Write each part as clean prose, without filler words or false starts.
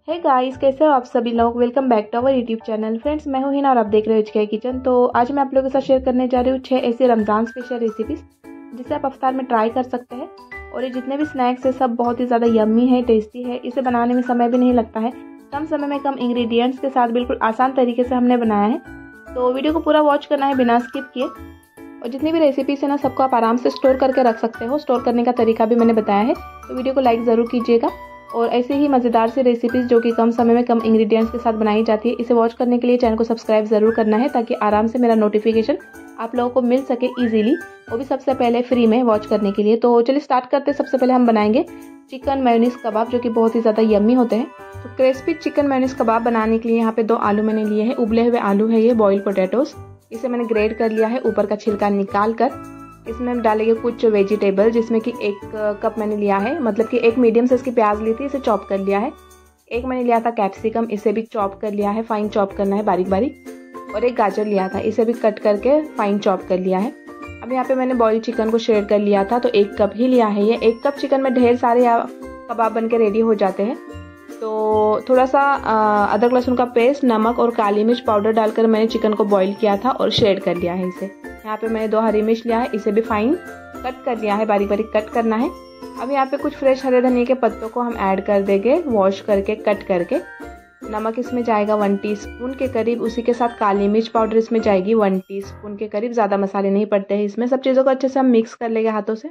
Hey guys, कैसे हो आप सभी लोग। Welcome back to our YouTube channel. Friends, मैं हूं हिना और आप देख रहे हो HK किचन। तो आज मैं आप लोगों के साथ शेयर करने जा रही हूँ 6 ऐसी रमज़ान स्पेशल रेसिपीज़ जिसे आप अफ्तार में ट्राई कर सकते हैं। और ये जितने भी स्नैक्स है सब बहुत ही ज़्यादा यम्मी है, टेस्टी है। इसे बनाने में समय भी नहीं लगता है। कम समय में कम इंग्रेडिएंट्स के साथ बिल्कुल आसान तरीके से हमने बनाया है। तो वीडियो को पूरा वॉच करना है बिना स्किप किए। और जितनी भी रेसिपीज़ है ना, सबको आप आराम से स्टोर करके रख सकते हो। स्टोर करने का तरीका भी मैंने बताया है, तो वीडियो को लाइक ज़रूर कीजिएगा। और ऐसे ही मज़ेदार से रेसिपीज़ जो कि कम समय में कम इंग्रेडिएंट्स के साथ बनाई जाती है, इसे वॉच करने के लिए चैनल को सब्सक्राइब ज़रूर करना है, ताकि आराम से मेरा नोटिफिकेशन आप लोगों को मिल सके इजीली, वो भी सबसे पहले फ्री में वॉच करने के लिए। तो चलिए स्टार्ट करते हैं। सबसे पहले हम बनाएंगे चिकन मेयोनीज कबाब, जो कि बहुत ही ज़्यादा यम्मी होते हैं। तो क्रिस्पी चिकन मेयोनीज कबाब बनाने के लिए यहाँ पे 2 आलू मैंने लिए हैं। उबले हुए आलू है ये, बॉइल्ड पोटैटोज। इसे मैंने ग्रेड कर लिया है, ऊपर का छिलका निकाल कर। इसमें हम डालेंगे कुछ वेजिटेबल, जिसमें कि 1 कप मैंने लिया है, मतलब कि 1 मीडियम साइज की प्याज ली थी, इसे चॉप कर लिया है। 1 मैंने लिया था कैप्सिकम, इसे भी चॉप कर लिया है, फाइन चॉप करना है बारीक बारीक। और 1 गाजर लिया था, इसे भी कट करके फाइन चॉप कर लिया है। अब यहाँ पे मैंने बॉइल्ड चिकन को शेयर कर लिया था, तो 1 कप ही लिया है ये। 1 कप चिकन में ढेर सारे कबाब बन के रेडी हो जाते हैं। तो थोड़ा सा अदरक लहसुन का पेस्ट, नमक और काली मिर्च पाउडर डालकर मैंने चिकन को बॉईल किया था और शेड कर लिया है इसे। यहाँ पे मैंने 2 हरी मिर्च लिया है, इसे भी फाइन कट कर लिया है, बारीक बारीक कट करना है। अब यहाँ पे कुछ फ्रेश हरे धनिया के पत्तों को हम ऐड कर देंगे, वॉश करके कट करके। नमक इसमें जाएगा 1 टीस्पून के करीब, उसी के साथ काली मिर्च पाउडर इसमें जाएगी 1 टीस्पून के करीब। ज़्यादा मसाले नहीं पड़ते हैं इसमें। सब चीज़ों को अच्छे से हम मिक्स कर लेंगे हाथों से।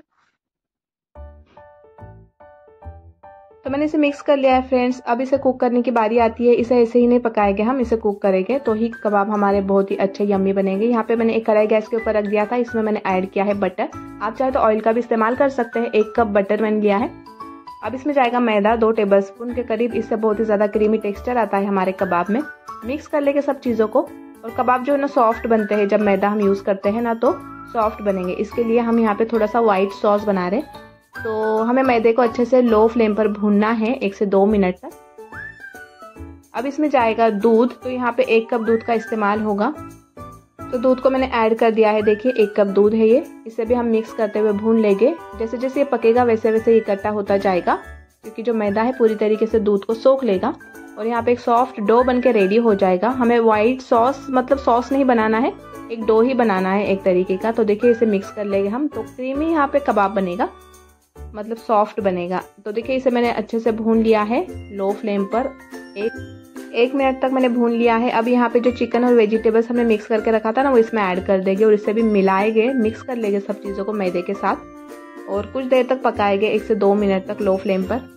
तो मैंने इसे मिक्स कर लिया है फ्रेंड्स। अब इसे कुक करने की बारी आती है। इसे ऐसे ही नहीं पकाएंगे, हम इसे कुक करेंगे, तो ही कबाब हमारे बहुत ही अच्छे यम्मी बनेंगे। यहाँ पे मैंने एक कढ़ाई गैस के ऊपर रख दिया था, इसमें मैंने ऐड किया है बटर। आप चाहे तो ऑयल का भी इस्तेमाल कर सकते हैं। 1 कप बटर मैंने लिया है। अब इसमें जाएगा मैदा 2 टेबलस्पून के करीब। इससे बहुत ही ज़्यादा क्रीमी टेक्स्चर आता है हमारे कबाब में। मिक्स कर लेंगे सब चीज़ों को। और कबाब जो है ना सॉफ्ट बनते हैं, जब मैदा हम यूज़ करते हैं ना, तो सॉफ्ट बनेंगे। इसके लिए हम यहाँ पे थोड़ा सा व्हाइट सॉस बना रहे हैं। तो हमें मैदे को अच्छे से लो फ्लेम पर भूनना है 1 से 2 मिनट तक। अब इसमें जाएगा दूध। तो यहाँ पे 1 कप दूध का इस्तेमाल होगा। तो दूध को मैंने ऐड कर दिया है। देखिए 1 कप दूध है ये। इसे भी हम मिक्स करते हुए भून लेंगे। जैसे जैसे ये पकेगा वैसे वैसे ये इकट्ठा होता जाएगा, क्योंकि जो मैदा है पूरी तरीके से दूध को सोख लेगा। और यहाँ पे एक सॉफ्ट डो बन के रेडी हो जाएगा। हमें व्हाइट सॉस, मतलब सॉस नहीं बनाना है, एक डो ही बनाना है एक तरीके का। तो देखिए इसे मिक्स कर लेंगे हम, तो क्रीमी यहाँ पे कबाब बनेगा, मतलब सॉफ्ट बनेगा। तो देखिए इसे मैंने अच्छे से भून लिया है लो फ्लेम पर। 1 मिनट तक मैंने भून लिया है। अब यहाँ पे जो चिकन और वेजिटेबल्स हमने मिक्स करके रखा था ना, वो इसमें ऐड कर देंगे और इसे भी मिलाएंगे, मिक्स कर लेंगे सब चीज़ों को मैदे के साथ। और कुछ देर तक पकाएंगे 1 से 2 मिनट तक लो फ्लेम पर।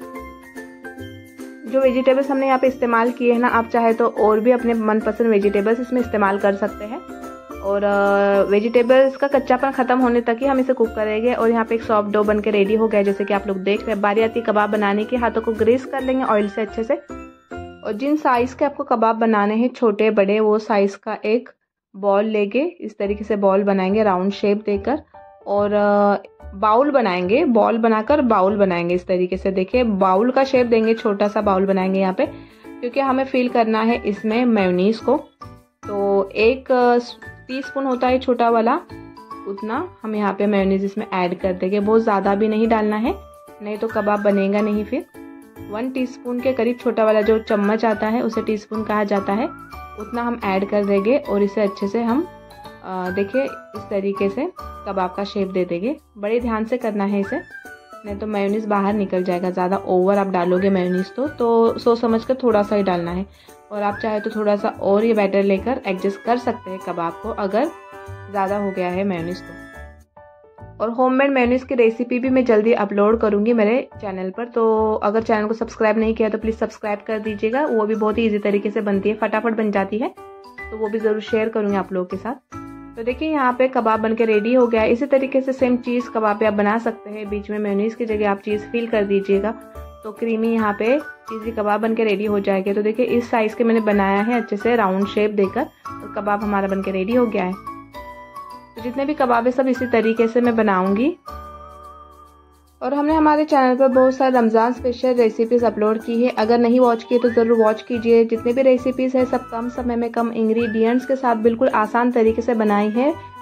जो वेजिटेबल्स हमने यहाँ पे इस्तेमाल किए हैं ना, आप चाहे तो और भी अपने मनपसंद वेजिटेबल्स इसमें इस्तेमाल कर सकते हैं। और वेजिटेबल्स का कच्चापन खत्म होने तक ही हम इसे कुक करेंगे। और यहाँ पे एक सॉफ्ट डो बन के रेडी हो गया, जैसे कि आप लोग देख रहे हैं। बारी आती है कबाब बनाने की। हाथों को ग्रीस कर लेंगे ऑयल से अच्छे से। और जिन साइज़ के आपको कबाब बनाने हैं, छोटे बड़े, वो साइज़ का एक बॉल लेके इस तरीके से बॉल बनाएंगे राउंड शेप देकर। और बाउल बनाएंगे, बॉल बनाकर बाउल बनाएंगे इस तरीके से। देखिए बाउल का शेप देंगे, छोटा सा बाउल बनाएंगे यहाँ पे, क्योंकि हमें फिल करना है इसमें मेयोनीज को। तो 1 टीस्पून होता है छोटा वाला, उतना हम यहाँ पे मेयोनीज इसमें ऐड कर देंगे। बहुत ज़्यादा भी नहीं डालना है, नहीं तो कबाब बनेगा नहीं फिर। 1 टीस्पून के करीब, छोटा वाला जो चम्मच आता है उसे टीस्पून कहा जाता है, उतना हम ऐड कर देंगे। और इसे अच्छे से हम देखिए इस तरीके से कबाब का शेप दे देंगे। बड़े ध्यान से करना है इसे, नहीं तो मेयोनीज बाहर निकल जाएगा। ज़्यादा ओवर आप डालोगे मेयोनीज तो सोच समझ कर थोड़ा सा ही डालना है। और आप चाहे तो थोड़ा सा और ये बैटर लेकर एडजस्ट कर सकते हैं कबाब को, अगर ज़्यादा हो गया है मेयोनीज तो। और होममेड मेयोनीज की रेसिपी भी मैं जल्दी अपलोड करूँगी मेरे चैनल पर। तो अगर चैनल को सब्सक्राइब नहीं किया तो प्लीज़ सब्सक्राइब कर दीजिएगा। वो भी बहुत ही ईजी तरीके से बनती है, फटाफट बन जाती है। तो वो भी ज़रूर शेयर करूँगी आप लोगों के साथ। तो देखिए यहाँ पे कबाब बन के रेडी हो गया है। इसी तरीके से सेम चीज़ कबाब पे आप बना सकते हैं। बीच में मेयोनीज की जगह आप चीज़ फिल कर दीजिएगा, तो क्रीमी यहाँ पे चीज़ी कबाब बन के रेडी हो जाएगा। तो देखिए इस साइज़ के मैंने बनाया है अच्छे से राउंड शेप देकर, तो कबाब हमारा बन के रेडी हो गया है। तो जितने भी कबाब है सब इसी तरीके से मैं बनाऊंगी। और हमने हमारे चैनल पर बहुत सारे रमज़ान स्पेशल रेसिपीज़ अपलोड की है। अगर नहीं वॉच किए तो ज़रूर वॉच कीजिए। जितने भी रेसिपीज़ है सब कम समय में कम इंग्रेडिएंट्स के साथ बिल्कुल आसान तरीके से बनाई है।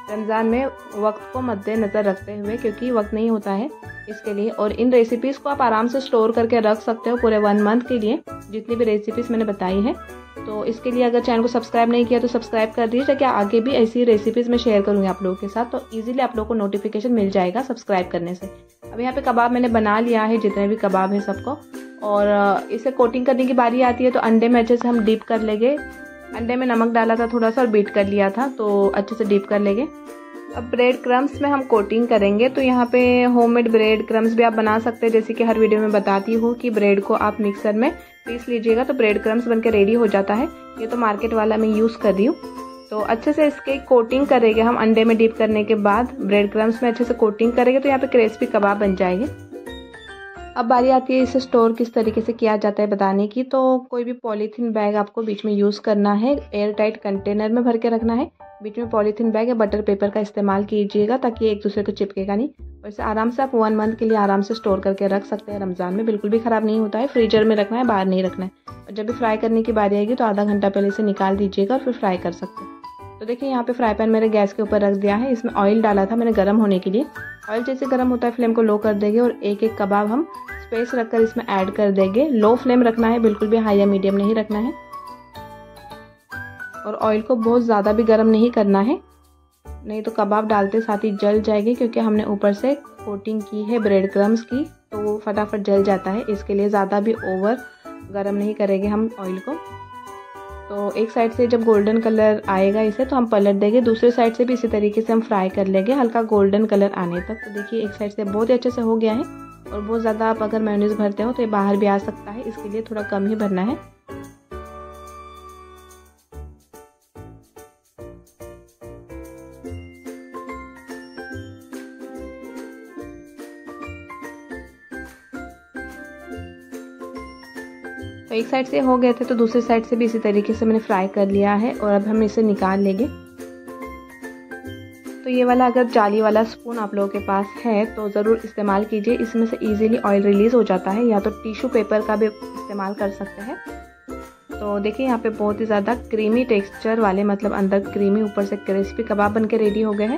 रमज़ान में वक्त को मद्देनज़र रखते हुए, क्योंकि वक्त नहीं होता है इसके लिए। और इन रेसिपीज़ को आप आराम से स्टोर करके रख सकते हो पूरे 1 मंथ के लिए, जितनी भी रेसिपीज़ मैंने बताई हैं। तो इसके लिए अगर चैनल को सब्सक्राइब नहीं किया तो सब्सक्राइब कर दीजिए, ताकि आगे भी ऐसी रेसिपीज़ मैं शेयर करूँगी आप लोगों के साथ, तो ईजिली आप लोगों को नोटिफिकेशन मिल जाएगा सब्सक्राइब करने से। अब यहाँ पे कबाब मैंने बना लिया है, जितने भी कबाब है सबको, और इसे कोटिंग करने की बारी आती है तो अंडे में अच्छे से हम डीप कर लेंगे। अंडे में नमक डाला था थोड़ा सा और बीट कर लिया था, तो अच्छे से डीप कर लेंगे। अब ब्रेड क्रम्स में हम कोटिंग करेंगे, तो यहाँ पे होममेड ब्रेड क्रम्स भी आप बना सकते हैं, जैसे कि हर वीडियो में बताती हूँ कि ब्रेड को आप मिक्सर में पीस लीजिएगा तो ब्रेड क्रम्स बनकर रेडी हो जाता है। ये तो मार्केट वाला मैं यूज़ कर रही हूँ। तो अच्छे से इसके कोटिंग करेंगे हम अंडे में डीप करने के बाद, ब्रेड क्रम्स में अच्छे से कोटिंग करेंगे तो यहाँ पे क्रिस्पी कबाब बन जाएंगे। अब बारी आती है इसे स्टोर किस तरीके से किया जाता है बताने की। तो कोई भी पॉलीथीन बैग आपको बीच में यूज़ करना है, एयर टाइट कंटेनर में भर के रखना है। बीच में पॉलीथीन बैग या बटर पेपर का इस्तेमाल कीजिएगा, ताकि एक दूसरे को चिपकेगा नहीं। और इसे आराम से आप 1 मंथ के लिए आराम से स्टोर करके रख सकते हैं। रमज़ान में बिल्कुल भी ख़राब नहीं होता है। फ्रीजर में रखना है, बाहर नहीं रखना है। और जब भी फ्राई करने की बारी आएगी तो आधा घंटा पहले इसे निकाल दीजिएगा और फिर फ्राई कर सकते हैं। तो देखिए यहाँ पे फ्राई पैन मेरे गैस के ऊपर रख दिया है। इसमें ऑयल डाला था मैंने गर्म होने के लिए। ऑयल जैसे गर्म होता है फ्लेम को लो कर देंगे और एक एक कबाब हम स्पेस रखकर इसमें ऐड कर देंगे। लो फ्लेम रखना है, बिल्कुल भी हाई या मीडियम नहीं रखना है। और ऑयल को बहुत ज़्यादा भी गर्म नहीं करना है, नहीं तो कबाब डालते साथ ही जल जाएगी, क्योंकि हमने ऊपर से कोटिंग की है ब्रेड क्रम्स की, तो वो फटाफट जल जाता है। इसके लिए ज़्यादा भी ओवर गर्म नहीं करेंगे हम ऑयल को। तो एक साइड से जब गोल्डन कलर आएगा इसे तो हम पलट देंगे, दूसरे साइड से भी इसी तरीके से हम फ्राई कर लेंगे हल्का गोल्डन कलर आने तक। तो देखिए एक साइड से बहुत ही अच्छे से हो गया है। और बहुत ज़्यादा आप अगर मेयोनीज भरते हो तो ये बाहर भी आ सकता है, इसके लिए थोड़ा कम ही भरना है। तो एक साइड से हो गए थे तो दूसरी साइड से भी इसी तरीके से मैंने फ्राई कर लिया है। और अब हम इसे निकाल लेंगे। तो ये वाला अगर जाली वाला स्पून आप लोगों के पास है तो ज़रूर इस्तेमाल कीजिए, इसमें से इजीली ऑयल रिलीज़ हो जाता है। या तो टिश्यू पेपर का भी इस्तेमाल कर सकते हैं। तो देखिए यहाँ पे बहुत ही ज़्यादा क्रीमी टेक्सचर वाले, मतलब अंदर क्रीमी ऊपर से क्रिस्पी कबाब बन के रेडी हो गए हैं।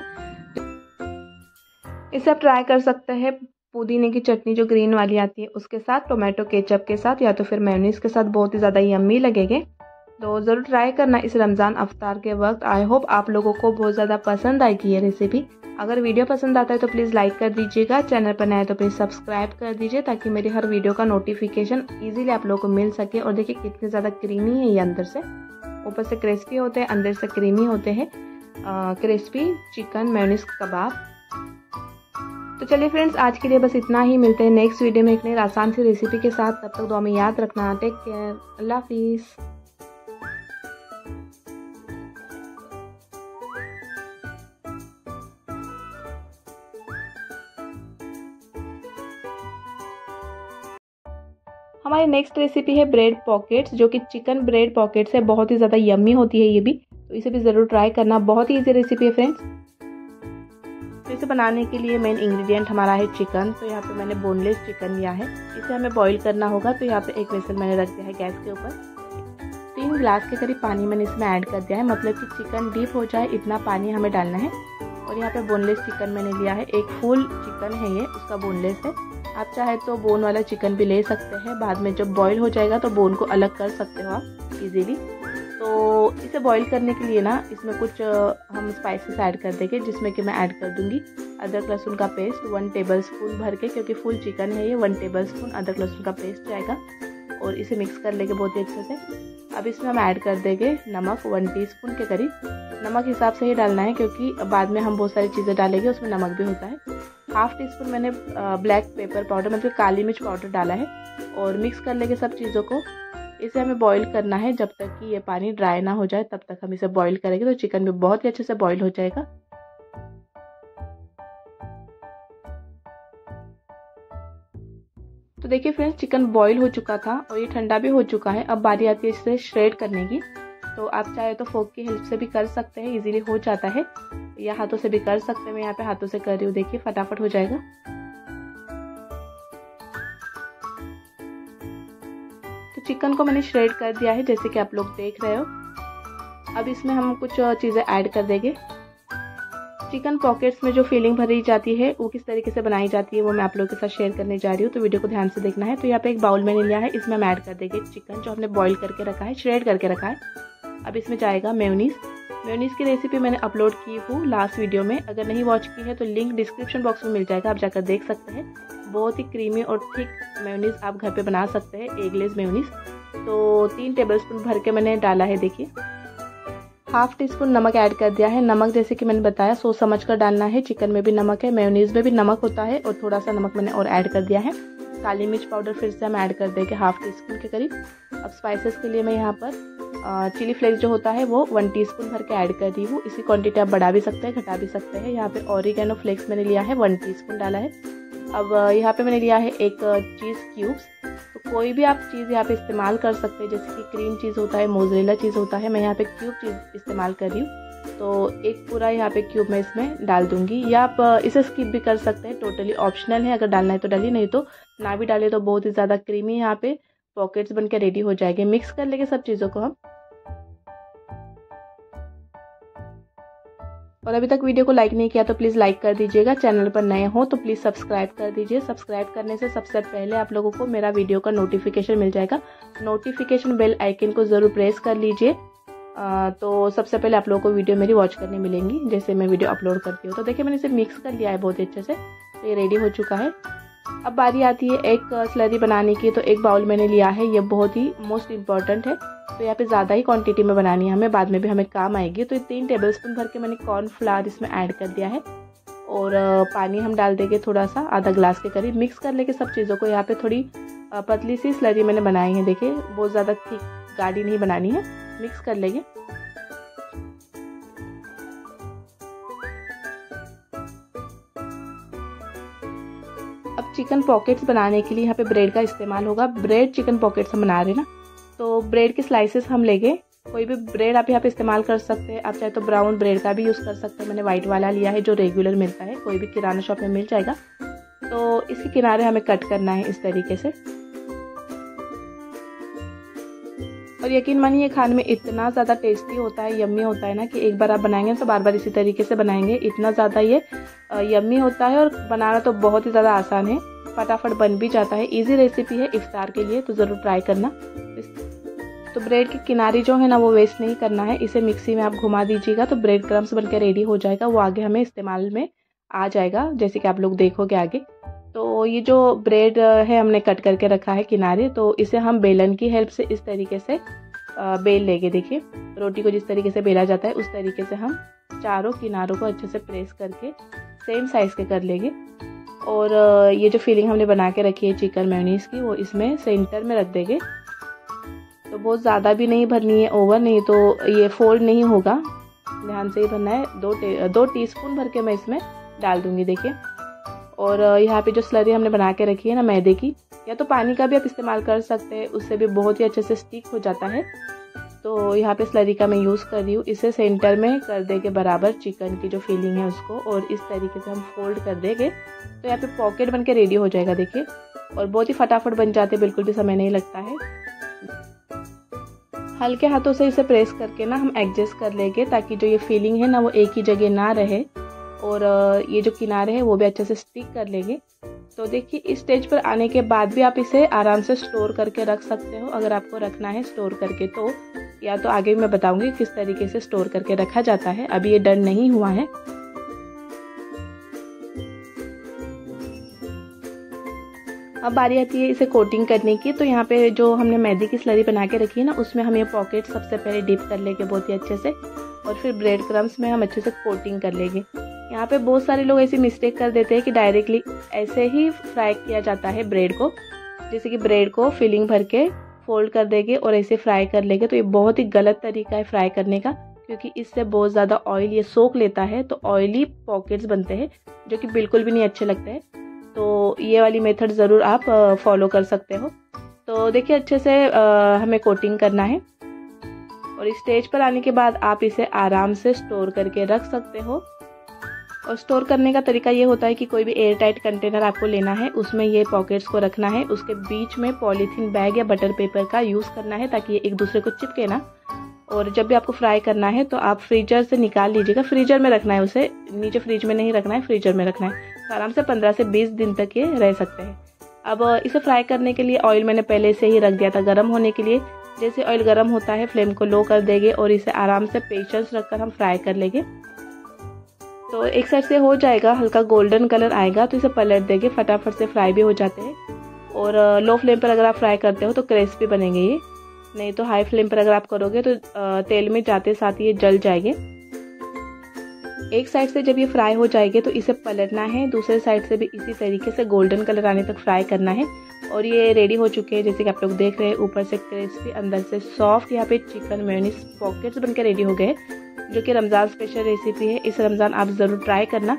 इसे आप ट्राई कर सकते हैं पुदीने की चटनी जो ग्रीन वाली आती है उसके साथ, टोमेटो केचप के साथ, या तो फिर मेयोनीज के साथ। बहुत ही ज़्यादा यम्मी लगेंगे। तो ज़रूर ट्राई करना इस रमज़ान अफ्तार के वक्त। आई होप आप लोगों को बहुत ज़्यादा पसंद आएगी ये रेसिपी। अगर वीडियो पसंद आता है तो प्लीज़ लाइक कर दीजिएगा, चैनल पर नए तो प्लीज़ सब्सक्राइब कर दीजिए, ताकि मेरी हर वीडियो का नोटिफिकेशन ईजिली आप लोगों को मिल सके। और देखिए कितने ज़्यादा क्रीमी है ये, अंदर से ऊपर से क्रिस्पी होते हैं, अंदर से क्रीमी होते हैं क्रिस्पी चिकन मेयोनीज कबाब। तो चलिए फ्रेंड्स, आज के लिए बस इतना ही। मिलते हैं नेक्स्ट वीडियो में एक नई आसान सी रेसिपी के साथ। तब तक दुआ में याद रखना। टेक केयर, अल्लाह हाफिज़। हमारी नेक्स्ट रेसिपी है ब्रेड पॉकेट्स, जो कि चिकन ब्रेड पॉकेट्स है। बहुत ही ज़्यादा यम्मी होती है ये भी, तो इसे भी ज़रूर ट्राई करना। बहुत ही ईजी रेसिपी है फ्रेंड्स। तो इसे बनाने के लिए मेन इंग्रेडिएंट हमारा है चिकन। तो यहाँ पे मैंने बोनलेस चिकन लिया है, इसे हमें बॉईल करना होगा। तो यहाँ पे एक वेसल मैंने रख दिया है गैस के ऊपर। 3 गिलास के करीब पानी मैंने इसमें ऐड कर दिया है, मतलब कि चिकन डीप हो जाए इतना पानी हमें डालना है। और यहाँ पे बोनलेस चिकन मैंने लिया है, एक फुल चिकन है ये, उसका बोनलेस है। आप चाहे तो बोन वाला चिकन भी ले सकते हैं, बाद में जब बॉईल हो जाएगा तो बोन को अलग कर सकते हो आप इजीली। तो इसे बॉईल करने के लिए ना इसमें कुछ हम स्पाइसेस ऐड कर देंगे, जिसमें कि मैं ऐड कर दूंगी अदरक लहसुन का पेस्ट 1 टेबलस्पून भर के, क्योंकि फुल चिकन है ये। 1 टेबलस्पून अदरक लहसुन का पेस्ट जाएगा और इसे मिक्स कर लेंगे बहुत ही अच्छे से। अब इसमें हम ऐड कर देंगे नमक 1 टीस्पून के करीब। नमक हिसाब से ही डालना है, क्योंकि बाद में हम बहुत सारी चीज़ें डालेंगे उसमें नमक भी होता है। 1/2 टीस्पून मैंने ब्लैक पेपर पाउडर, मतलब काली मिर्च पाउडर डाला है। और मिक्स कर लेंगे सब चीज़ों को। इसे हमें बॉईल करना है जब तक कि ये पानी ड्राई ना हो जाए, तब तक हम इसे बॉईल करेंगे। तो चिकन भी बहुत ही अच्छे से बॉईल हो जाएगा। तो देखिए फ्रेंड्स, चिकन बॉईल हो चुका था और ये ठंडा भी हो चुका है। अब बारी आती है इसे श्रेड करने की। तो आप चाहे तो फोक की हेल्प से भी कर सकते हैं, इजीली हो जाता है, या हाथों से भी कर सकते हैं। मैं यहाँ पे हाथों से कर रही हूँ, देखिए फटाफट हो जाएगा। तो चिकन को मैंने श्रेड कर दिया है, जैसे कि आप लोग देख रहे हो। अब इसमें हम कुछ चीज़ें ऐड कर देंगे। चिकन पॉकेट्स में जो फिलिंग भरी जाती है वो किस तरीके से बनाई जाती है वो मैं आप लोगों के साथ शेयर करने जा रही हूँ, तो वीडियो को ध्यान से देखना है। तो यहाँ पे एक बाउल मैंने लिया है, इसमें हम ऐड कर देंगे चिकन जो हमने बॉईल करके रखा है, श्रेड करके रखा है। अब इसमें जाएगा मेयोनीज़ की रेसिपी मैंने अपलोड की हूँ लास्ट वीडियो में, अगर नहीं वॉच की है तो लिंक डिस्क्रिप्शन बॉक्स में मिल जाएगा, आप जाकर देख सकते हैं। बहुत ही क्रीमी और थिक मेयोनीज़ आप घर पे बना सकते हैं, एगलेस मेयोनीज़। तो 3 टेबलस्पून भर के मैंने डाला है। देखिए हाफ टी स्पून नमक ऐड कर दिया है। नमक जैसे कि मैंने बताया सोच समझ कर डालना है, चिकन में भी नमक है, मेयोनीज़ में भी नमक होता है, और थोड़ा सा नमक मैंने और ऐड कर दिया है। काली मिर्च पाउडर फिर से हम ऐड कर देंगे हाफ टी स्पून के करीब। अब स्पाइसेस के लिए मैं यहाँ पर चिली फ्लेक्स जो होता है वो 1 टीस्पून भर के ऐड कर दी हूँ। इसकी क्वांटिटी आप बढ़ा भी सकते हैं घटा भी सकते हैं। यहाँ पे ऑरिगेनो फ्लेक्स मैंने लिया है 1 टीस्पून डाला है। अब यहाँ पे मैंने लिया है एक चीज़ क्यूब्स, तो कोई भी आप चीज़ यहाँ पे इस्तेमाल कर सकते हैं, जैसे कि क्रीम चीज़ होता है, मोज़रेला चीज़ होता है, मैं यहाँ पे क्यूब चीज़ इस्तेमाल कर रही हूँ। तो एक पूरा यहाँ पे क्यूब मैं इसमें डाल दूंगी, या आप इसे स्किप भी कर सकते हैं, टोटली ऑप्शनल है, अगर डालना है तो डालिए, नहीं तो ना भी डाले तो बहुत ही ज़्यादा क्रीमी यहाँ पे पॉकेट्स बन के रेडी हो जाएंगे। मिक्स कर लेंगे सब चीज़ों को हम। और अभी तक वीडियो को लाइक नहीं किया तो प्लीज़ लाइक कर दीजिएगा, चैनल पर नए हो तो प्लीज़ सब्सक्राइब कर दीजिए। सब्सक्राइब करने से सबसे पहले आप लोगों को मेरा वीडियो का नोटिफिकेशन मिल जाएगा। नोटिफिकेशन बेल आइकन को ज़रूर प्रेस कर लीजिए, तो सबसे पहले आप लोगों को वीडियो मेरी वॉच करने मिलेंगी जैसे मैं वीडियो अपलोड करती हूँ। तो देखिए मैंने इसे मिक्स कर लिया है बहुत अच्छे से, तो ये रेडी हो चुका है। अब बारी आती है एक स्लरी बनाने की, तो एक बाउल मैंने लिया है, ये बहुत ही मोस्ट इम्पॉर्टेंट है, तो यहाँ पे ज़्यादा ही क्वांटिटी में बनानी है हमें, बाद में भी हमें काम आएगी। तो 3 टेबलस्पून भर के मैंने कॉर्नफ्लावर इसमें ऐड कर दिया है, और पानी हम डाल देंगे थोड़ा सा, आधा ग्लास के करीब। मिक्स कर लेंगे सब चीज़ों को। यहाँ पे थोड़ी पतली सी स्लरी मैंने बनाई है, देखिए बहुत ज़्यादा थिक गाढ़ी नहीं बनानी है। मिक्स कर लेंगे। अब चिकन पॉकेट्स बनाने के लिए यहाँ पे ब्रेड का इस्तेमाल होगा। ब्रेड चिकन पॉकेट्स हम बना रहे हैं ना, तो ब्रेड के स्लाइसेस हम लेंगे। कोई भी ब्रेड आप यहाँ पे इस्तेमाल कर सकते हैं, आप चाहे तो ब्राउन ब्रेड का भी यूज़ कर सकते हैं। मैंने वाइट वाला लिया है जो रेगुलर मिलता है, कोई भी किराना शॉप में मिल जाएगा। तो इसके किनारे हमें कट करना है इस तरीके से, और यकीन मानिए खाने में इतना ज़्यादा टेस्टी होता है, यम्मी होता है ना, कि एक बार आप बनाएंगे तो बार बार इसी तरीके से बनाएंगे। इतना ज़्यादा ये यम्मी होता है, और बनाना तो बहुत ही ज़्यादा आसान है, फटाफट बन भी जाता है। इजी रेसिपी है इफ्तार के लिए, तो ज़रूर ट्राई करना। तो ब्रेड के किनारे जो है ना वो वेस्ट नहीं करना है, इसे मिक्सी में आप घुमा दीजिएगा तो ब्रेड क्रम्स बन के रेडी हो जाएगा। वो आगे हमें इस्तेमाल में आ जाएगा, जैसे कि आप लोग देखोगे आगे। तो ये जो ब्रेड है हमने कट करके रखा है किनारे, तो इसे हम बेलन की हेल्प से इस तरीके से बेल लेंगे। देखिए रोटी को जिस तरीके से बेला जाता है उस तरीके से हम चारों किनारों को अच्छे से प्रेस करके सेम साइज़ के कर लेंगे। और ये जो फिलिंग हमने बना के रखी है चिकन मेयोनीज़ की, वो इसमें सेंटर में रख देंगे। तो बहुत ज़्यादा भी नहीं भरनी है, ओवर नहीं, तो ये फोल्ड नहीं होगा, ध्यान से ही भरना है। 2 टीस्पून भर के मैं इसमें डाल दूंगी। देखिए, और यहाँ पे जो स्लरी हमने बना के रखी है ना मैदे की, या तो पानी का भी आप इस्तेमाल कर सकते हैं, उससे भी बहुत ही अच्छे से स्टिक हो जाता है। तो यहाँ पे स्लरी का मैं यूज़ कर रही हूँ। इसे सेंटर में कर देंगे बराबर चिकन की जो फिलिंग है उसको, और इस तरीके से हम फोल्ड कर देंगे, तो यहाँ पे पॉकेट बन के रेडी हो जाएगा। देखिए, और बहुत ही फटाफट बन जाते, बिल्कुल भी समय नहीं लगता है। हल्के हाथों से इसे प्रेस करके ना हम एडजस्ट कर लेंगे, ताकि जो ये फिलिंग है ना वो एक ही जगह ना रहे, और ये जो किनारे हैं वो भी अच्छे से स्टिक कर लेंगे। तो देखिए इस स्टेज पर आने के बाद भी आप इसे आराम से स्टोर करके रख सकते हो, अगर आपको रखना है स्टोर करके तो, या तो आगे मैं बताऊंगी किस तरीके से स्टोर करके रखा जाता है। अभी ये डन नहीं हुआ है। अब बारी आती है इसे कोटिंग करने की। तो यहाँ पे जो हमने मैदे की स्लरी बना के रखी है ना, उसमें हम ये पॉकेट सबसे पहले डिप कर लेंगे बहुत ही अच्छे से, और फिर ब्रेड क्रम्स में हम अच्छे से कोटिंग कर लेंगे। यहाँ पे बहुत सारे लोग ऐसी मिस्टेक कर देते हैं कि डायरेक्टली ऐसे ही फ्राई किया जाता है ब्रेड को, जैसे कि ब्रेड को फिलिंग भर के फोल्ड कर देंगे और ऐसे फ्राई कर लेंगे। तो ये बहुत ही गलत तरीका है फ्राई करने का, क्योंकि इससे बहुत ज़्यादा ऑयल ये सोख लेता है, तो ऑयली पॉकेट्स बनते हैं जो कि बिल्कुल भी नहीं अच्छे लगते हैं। तो ये वाली मेथड ज़रूर आप फॉलो कर सकते हो। तो देखिए अच्छे से हमें कोटिंग करना है, और इस स्टेज पर आने के बाद आप इसे आराम से स्टोर करके रख सकते हो। और स्टोर करने का तरीका ये होता है कि कोई भी एयर टाइट कंटेनर आपको लेना है, उसमें ये पॉकेट्स को रखना है, उसके बीच में पॉलीथीन बैग या बटर पेपर का यूज़ करना है, ताकि ये एक दूसरे को चिपके ना। और जब भी आपको फ्राई करना है तो आप फ्रीजर से निकाल लीजिएगा। फ्रीजर में रखना है उसे, नीचे फ्रिज में नहीं रखना है, फ्रीजर में रखना है। तो आराम से 15 से 20 दिन तक ये रह सकते हैं। अब इसे फ्राई करने के लिए ऑयल मैंने पहले से ही रख दिया था गर्म होने के लिए। जैसे ऑयल गर्म होता है फ्लेम को लो कर देंगे और इसे आराम से पेशेंस रखकर हम फ्राई कर लेंगे। तो एक साइड से हो जाएगा, हल्का गोल्डन कलर आएगा तो इसे पलट देंगे, फटाफट से फ्राई भी हो जाते हैं। और लो फ्लेम पर अगर आप फ्राई करते हो तो क्रिस्पी बनेंगे ये, नहीं तो हाई फ्लेम पर अगर आप करोगे तो तेल में जाते साथ ये जल जाएंगे। एक साइड से जब ये फ्राई हो जाएंगे तो इसे पलटना है, दूसरे साइड से भी इसी तरीके से गोल्डन कलर आने तक फ्राई करना है। और ये रेडी हो चुके हैं, जैसे कि आप लोग देख रहे हैं, ऊपर से क्रिस्पी अंदर से सॉफ्ट। यहाँ पे चिकन मेयोनीज पॉकेट्स बनकर रेडी हो गए, जो कि रमज़ान स्पेशल रेसिपी है। इस रमज़ान आप ज़रूर ट्राई करना।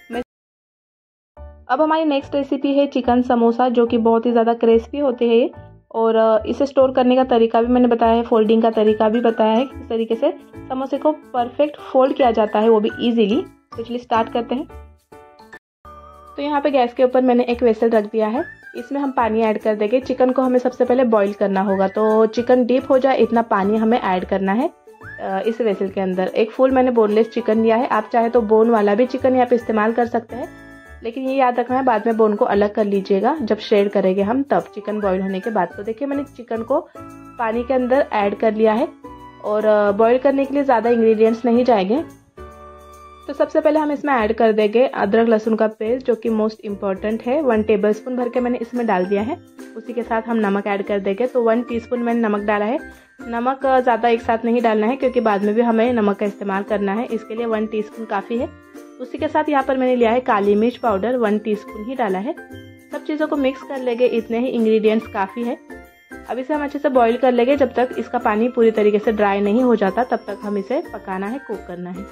अब हमारी नेक्स्ट रेसिपी है चिकन समोसा, जो कि बहुत ही ज़्यादा क्रिस्पी होते हैं। और इसे स्टोर करने का तरीका भी मैंने बताया है, फोल्डिंग का तरीका भी बताया है, किस तरीके से समोसे को परफेक्ट फोल्ड किया जाता है, वो भी इजीली। तो चलिए स्टार्ट करते हैं। तो यहाँ पे गैस के ऊपर मैंने एक वेसल रख दिया है, इसमें हम पानी ऐड कर देंगे। चिकन को हमें सबसे पहले बॉईल करना होगा, तो चिकन डीप हो जाए इतना पानी हमें ऐड करना है इस वेसल के अंदर। एक फुल मैंने बोनलेस चिकन लिया है, आप चाहे तो बोन वाला भी चिकन यहाँ पे इस्तेमाल कर सकते हैं, लेकिन ये याद रखना है बाद में बोन को अलग कर लीजिएगा जब शेड करेंगे हम, तब चिकन बॉईल होने के बाद। तो देखिए मैंने चिकन को पानी के अंदर ऐड कर लिया है और बॉईल करने के लिए ज़्यादा इंग्रेडिएंट्स नहीं जाएंगे। तो सबसे पहले हम इसमें ऐड कर देंगे अदरक लहसुन का पेस्ट, जो कि मोस्ट इम्पॉर्टेंट है। 1 टेबलस्पून भर के मैंने इसमें डाल दिया है। उसी के साथ हम नमक ऐड कर देंगे, तो 1 टीस्पून मैंने नमक डाला है। नमक ज़्यादा एक साथ नहीं डालना है, क्योंकि बाद में भी हमें नमक का इस्तेमाल करना है, इसके लिए 1 टीस्पून काफ़ी है। उसी के साथ यहाँ पर मैंने लिया है काली मिर्च पाउडर, 1 टीस्पून ही डाला है। सब चीज़ों को मिक्स कर लेंगे, इतने ही इंग्रेडिएंट्स काफ़ी है। अब इसे हम अच्छे से बॉईल कर लेंगे, जब तक इसका पानी पूरी तरीके से ड्राई नहीं हो जाता तब तक हम इसे पकाना है, कुक करना है।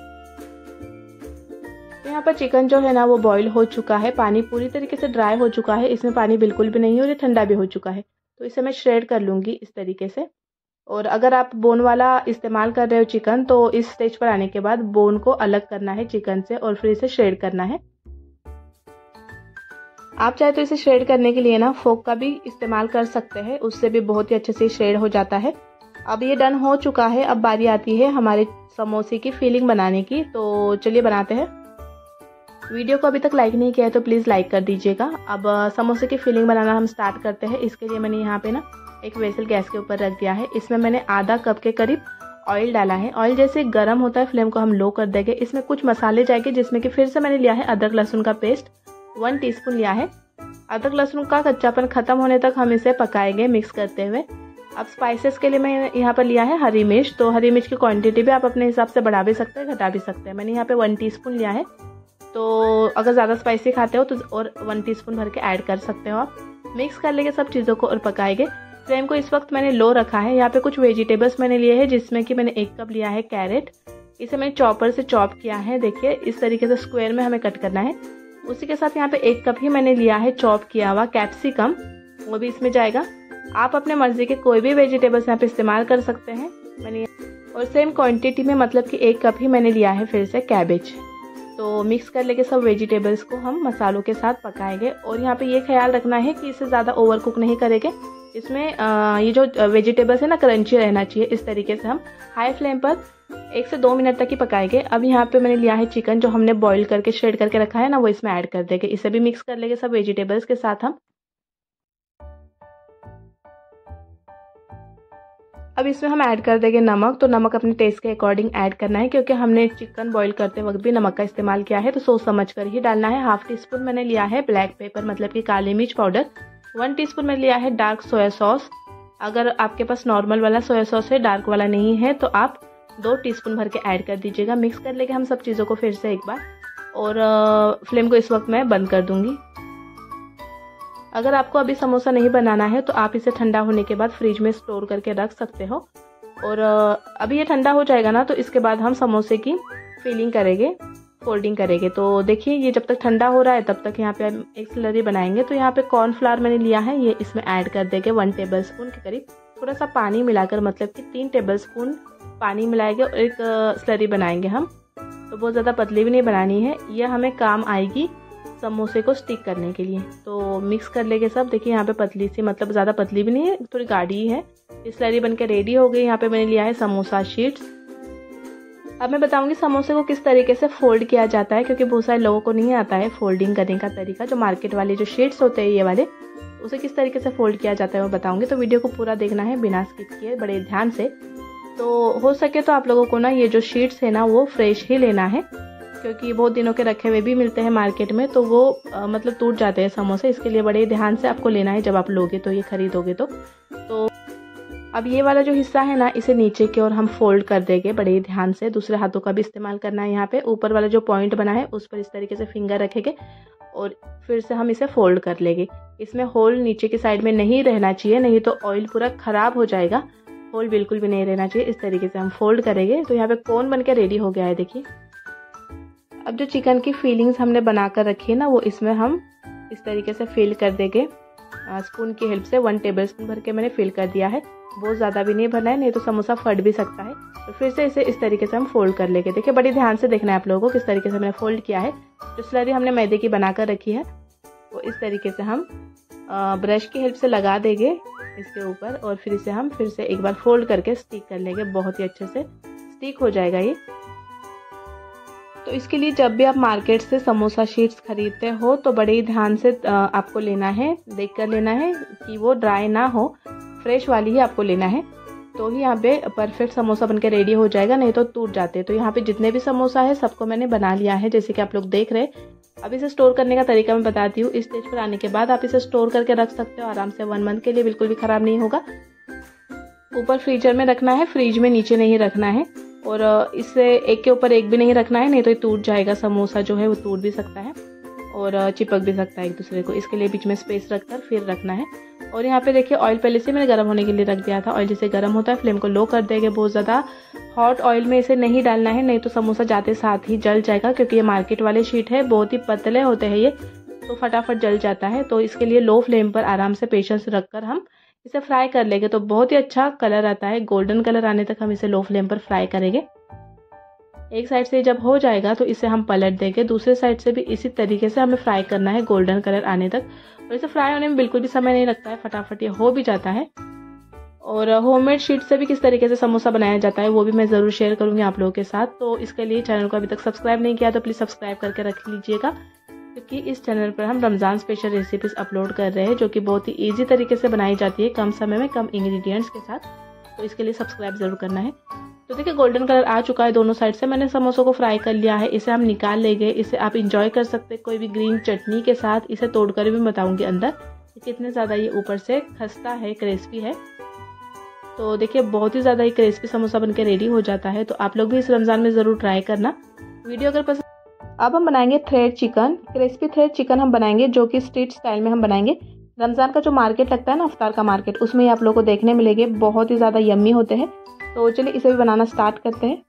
तो यहाँ पर चिकन जो है ना वो बॉईल हो चुका है, पानी पूरी तरीके से ड्राई हो चुका है, इसमें पानी बिल्कुल भी नहीं है और ये ठंडा भी हो चुका है। तो इसे मैं श्रेड कर लूँगी इस तरीके से। और अगर आप बोन वाला इस्तेमाल कर रहे हो चिकन, तो इस स्टेज पर आने के बाद बोन को अलग करना है चिकन से और फिर इसे श्रेड करना है। आप चाहे तो इसे श्रेड करने के लिए ना फोक का भी इस्तेमाल कर सकते हैं, उससे भी बहुत ही अच्छे से श्रेड हो जाता है। अब ये डन हो चुका है, अब बारी आती है हमारे समोसे की फीलिंग बनाने की। तो चलिए बनाते हैं। वीडियो को अभी तक लाइक नहीं किया है तो प्लीज़ लाइक कर दीजिएगा। अब समोसे की फीलिंग बनाना हम स्टार्ट करते हैं। इसके लिए मैंने यहाँ पे ना एक वेसल गैस के ऊपर रख दिया है, इसमें मैंने आधा कप के करीब ऑयल डाला है। ऑयल जैसे गर्म होता है फ्लेम को हम लो कर देंगे। इसमें कुछ मसाले जाएंगे, जिसमें कि फिर से मैंने लिया है अदरक लहसुन का पेस्ट, 1 टीस्पून लिया है। अदरक लहसुन का कच्चापन खत्म होने तक हम इसे पकाएंगे मिक्स करते हुए। अब स्पाइसेस के लिए मैं यहाँ पर लिया है हरी मिर्च, तो हरी मिर्च की क्वांटिटी भी आप अपने हिसाब से बढ़ा भी सकते हैं, घटा भी सकते हैं। मैंने यहाँ पे 1 टीस्पून लिया है, तो अगर ज़्यादा स्पाइसी खाते हो तो और 1 टीस्पून भर के ऐड कर सकते हो आप। मिक्स कर लेंगे सब चीज़ों को और पकाएंगे। फ्लेम को इस वक्त मैंने लो रखा है। यहाँ पे कुछ वेजिटेबल्स मैंने लिए हैं, जिसमें कि मैंने 1 कप लिया है कैरेट, इसे मैंने चॉपर से चॉप किया है। देखिए इस तरीके से स्क्वायर में हमें कट करना है। उसी के साथ यहाँ पे 1 कप ही मैंने लिया है चॉप किया हुआ कैप्सिकम, वो भी इसमें जाएगा। आप अपने मर्जी के कोई भी वेजिटेबल्स यहाँ पे इस्तेमाल कर सकते हैं। मैंने और सेम क्वांटिटी में, मतलब कि 1 कप ही मैंने लिया है फिर से कैबेज। तो मिक्स कर लेके सब वेजिटेबल्स को हम मसालों के साथ पकाएंगे। और यहाँ पे ये ख्याल रखना है कि इसे ज़्यादा ओवर कुक नहीं करेंगे। इसमें ये जो वेजिटेबल्स है ना क्रंची रहना चाहिए। इस तरीके से हम हाई फ्लेम पर 1 से 2 मिनट तक ही पकाएंगे। अब यहाँ पे मैंने लिया है चिकन, जो हमने बॉईल करके श्रेड करके रखा है ना, वो इसमें ऐड कर देंगे। इसे भी मिक्स कर लेंगे सब वेजिटेबल्स के साथ हम। अब इसमें हम ऐड कर देंगे नमक, तो नमक अपने टेस्ट के अकॉर्डिंग ऐड करना है, क्योंकि हमने चिकन बॉईल करते वक्त भी नमक का इस्तेमाल किया है, तो सोच समझ कर ही डालना है। 1/2 टीस्पून मैंने लिया है ब्लैक पेपर, मतलब कि काली मिर्च पाउडर। 1 टीस्पून मैंने लिया है डार्क सोया सॉस। अगर आपके पास नॉर्मल वाला सोया सॉस है, डार्क वाला नहीं है, तो आप 2 टीस्पून भर के ऐड कर दीजिएगा। मिक्स कर लेंगे हम सब चीज़ों को फिर से एक बार, और फ्लेम को इस वक्त मैं बंद कर दूंगी। अगर आपको अभी समोसा नहीं बनाना है तो आप इसे ठंडा होने के बाद फ्रिज में स्टोर करके रख सकते हो। और अभी ये ठंडा हो जाएगा ना, तो इसके बाद हम समोसे की फिलिंग करेंगे, फोल्डिंग करेंगे। तो देखिए ये जब तक ठंडा हो रहा है तब तक यहाँ पे हम एक स्लरी बनाएंगे। तो यहाँ पे कॉर्नफ्लावर मैंने लिया है, ये इसमें ऐड कर देंगे 1 टेबलस्पून के करीब। थोड़ा सा पानी मिलाकर, मतलब कि 3 टेबलस्पून पानी मिलाएंगे और एक स्लरी बनाएंगे हम। तो बहुत ज़्यादा पतली भी नहीं बनानी है, यह हमें काम आएगी समोसे को स्टिक करने के लिए। तो मिक्स कर लेंगे सब। देखिए यहाँ पे पतली सी, मतलब ज़्यादा पतली भी नहीं है, थोड़ी गाढ़ी है। स्लरी बन के रेडी हो गई। यहाँ पे मैंने लिया है समोसा शीट्स। अब मैं बताऊंगी समोसे को किस तरीके से फोल्ड किया जाता है, क्योंकि बहुत सारे लोगों को नहीं आता है फोल्डिंग करने का तरीका। जो मार्केट वाले जो शीट्स होते हैं ये वाले, उसे किस तरीके से फोल्ड किया जाता है वो बताऊंगी। तो वीडियो को पूरा देखना है बिना स्किप किए, बड़े ध्यान से। तो हो सके तो आप लोगों को ना ये जो शीट्स है ना वो फ्रेश ही लेना है, क्योंकि बहुत दिनों के रखे हुए भी मिलते हैं मार्केट में, तो वो मतलब टूट जाते हैं समोसे। इसके लिए बड़े ध्यान से आपको लेना है जब आप लोगे तो, ये खरीदोगे तो। अब ये वाला जो हिस्सा है ना, इसे नीचे की ओर हम फोल्ड कर देंगे बड़े ध्यान से। दूसरे हाथों का भी इस्तेमाल करना है। यहाँ पे ऊपर वाला जो पॉइंट बना है उस पर इस तरीके से फिंगर रखेंगे और फिर से हम इसे फोल्ड कर लेंगे। इसमें होल नीचे की साइड में नहीं रहना चाहिए, नहीं तो ऑयल पूरा खराब हो जाएगा। होल बिल्कुल भी नहीं रहना चाहिए। इस तरीके से हम फोल्ड करेंगे तो यहाँ पे कोन बन के रेडी हो गया है, देखिए। अब जो चिकन की फीलिंग्स हमने बनाकर रखी है ना, वो इसमें हम इस तरीके से फिल कर देंगे। स्पून की हेल्प से 1 टेबल स्पून भर के मैंने फिल कर दिया है। बहुत ज़्यादा भी नहीं भरना है, नहीं तो समोसा फट भी सकता है। तो फिर से इसे इस तरीके से हम फोल्ड कर लेंगे। देखिए बड़ी ध्यान से देखना है आप लोगों को किस तरीके से मैंने फोल्ड किया है। जो स्लरी हमने मैदे की बनाकर रखी है वो इस तरीके से हम ब्रश की हेल्प से लगा देंगे इसके ऊपर, और फिर इसे हम फिर से एक बार फोल्ड करके स्टिक कर लेंगे। बहुत ही अच्छे से स्टिक हो जाएगा ये। तो इसके लिए जब भी आप मार्केट से समोसा शीट्स खरीदते हो तो बड़े ही ध्यान से आपको लेना है, देख कर लेना है कि वो ड्राई ना हो, फ्रेश वाली ही आपको लेना है। तो ही यहाँ पे परफेक्ट समोसा बनके रेडी हो जाएगा, नहीं तो टूट जाते हैं। तो यहाँ पे जितने भी समोसा है सबको मैंने बना लिया है, जैसे कि आप लोग देख रहे हैं। अब इसे स्टोर करने का तरीका मैं बताती हूँ। इस स्टेज पर आने के बाद आप इसे स्टोर करके रख सकते हो आराम से 1 मंथ के लिए, बिल्कुल भी खराब नहीं होगा। ऊपर फ्रीजर में रखना है, फ्रिज में नीचे नहीं रखना है। और इससे एक के ऊपर एक भी नहीं रखना है, नहीं तो ये टूट जाएगा। समोसा जो है वो टूट भी सकता है और चिपक भी सकता है एक दूसरे को। इसके लिए बीच में स्पेस रखकर फिर रखना है। और यहाँ पे देखिए ऑयल पहले से मैंने गर्म होने के लिए रख दिया था। ऑयल जैसे गर्म होता है फ्लेम को लो कर देंगे। बहुत ज़्यादा हॉट ऑयल में इसे नहीं डालना है, नहीं तो समोसा जाते साथ ही जल जाएगा, क्योंकि ये मार्केट वाले शीट है, बहुत ही पतले होते हैं ये, तो फटाफट जल जाता है। तो इसके लिए लो फ्लेम पर आराम से पेशेंस रखकर हम इसे फ्राई कर लेंगे। तो बहुत ही अच्छा कलर आता है, गोल्डन कलर आने तक हम इसे लो फ्लेम पर फ्राई करेंगे। एक साइड से जब हो जाएगा तो इसे हम पलट देंगे। दूसरे साइड से भी इसी तरीके से हमें फ्राई करना है गोल्डन कलर आने तक। और इसे फ्राई होने में बिल्कुल भी समय नहीं लगता है, फटाफट ये हो भी जाता है। और होममेड शीट से भी किस तरीके से समोसा बनाया जाता है वो भी मैं ज़रूर शेयर करूँगी आप लोगों के साथ। तो इसके लिए चैनल को अभी तक सब्सक्राइब नहीं किया तो प्लीज़ सब्सक्राइब करके रख लीजिएगा, क्योंकि इस चैनल पर हम रमज़ान स्पेशल रेसिपीज़ अपलोड कर रहे हैं, जो कि बहुत ही ईजी तरीके से बनाई जाती है, कम समय में कम इंग्रेडिएंट्स के साथ। तो इसके लिए सब्सक्राइब ज़रूर करना है। तो देखिए गोल्डन कलर आ चुका है दोनों साइड से। मैंने समोसों को फ्राई कर लिया है। इसे हम निकाल लेंगे। इसे आप इंजॉय कर सकते हैं कोई भी ग्रीन चटनी के साथ। इसे तोड़कर भी बताऊंगी अंदर कितने ज़्यादा ये ऊपर से खस्ता है, क्रिस्पी है। तो देखिए बहुत ही ज़्यादा ये क्रिस्पी समोसा बनके रेडी हो जाता है। तो आप लोग भी इस रमज़ान में ज़रूर ट्राई करना। वीडियो अगर पसंद। अब हम बनाएंगे thread chicken, crispy thread chicken हम बनाएंगे, जो कि स्ट्रीट स्टाइल में हम बनाएंगे। रमज़ान का जो मार्केट लगता है ना, अफ्तार का मार्केट, उसमें आप लोगों को देखने मिलेंगे, बहुत ही ज़्यादा यम्मी होते हैं। तो चलिए इसे भी बनाना स्टार्ट करते हैं।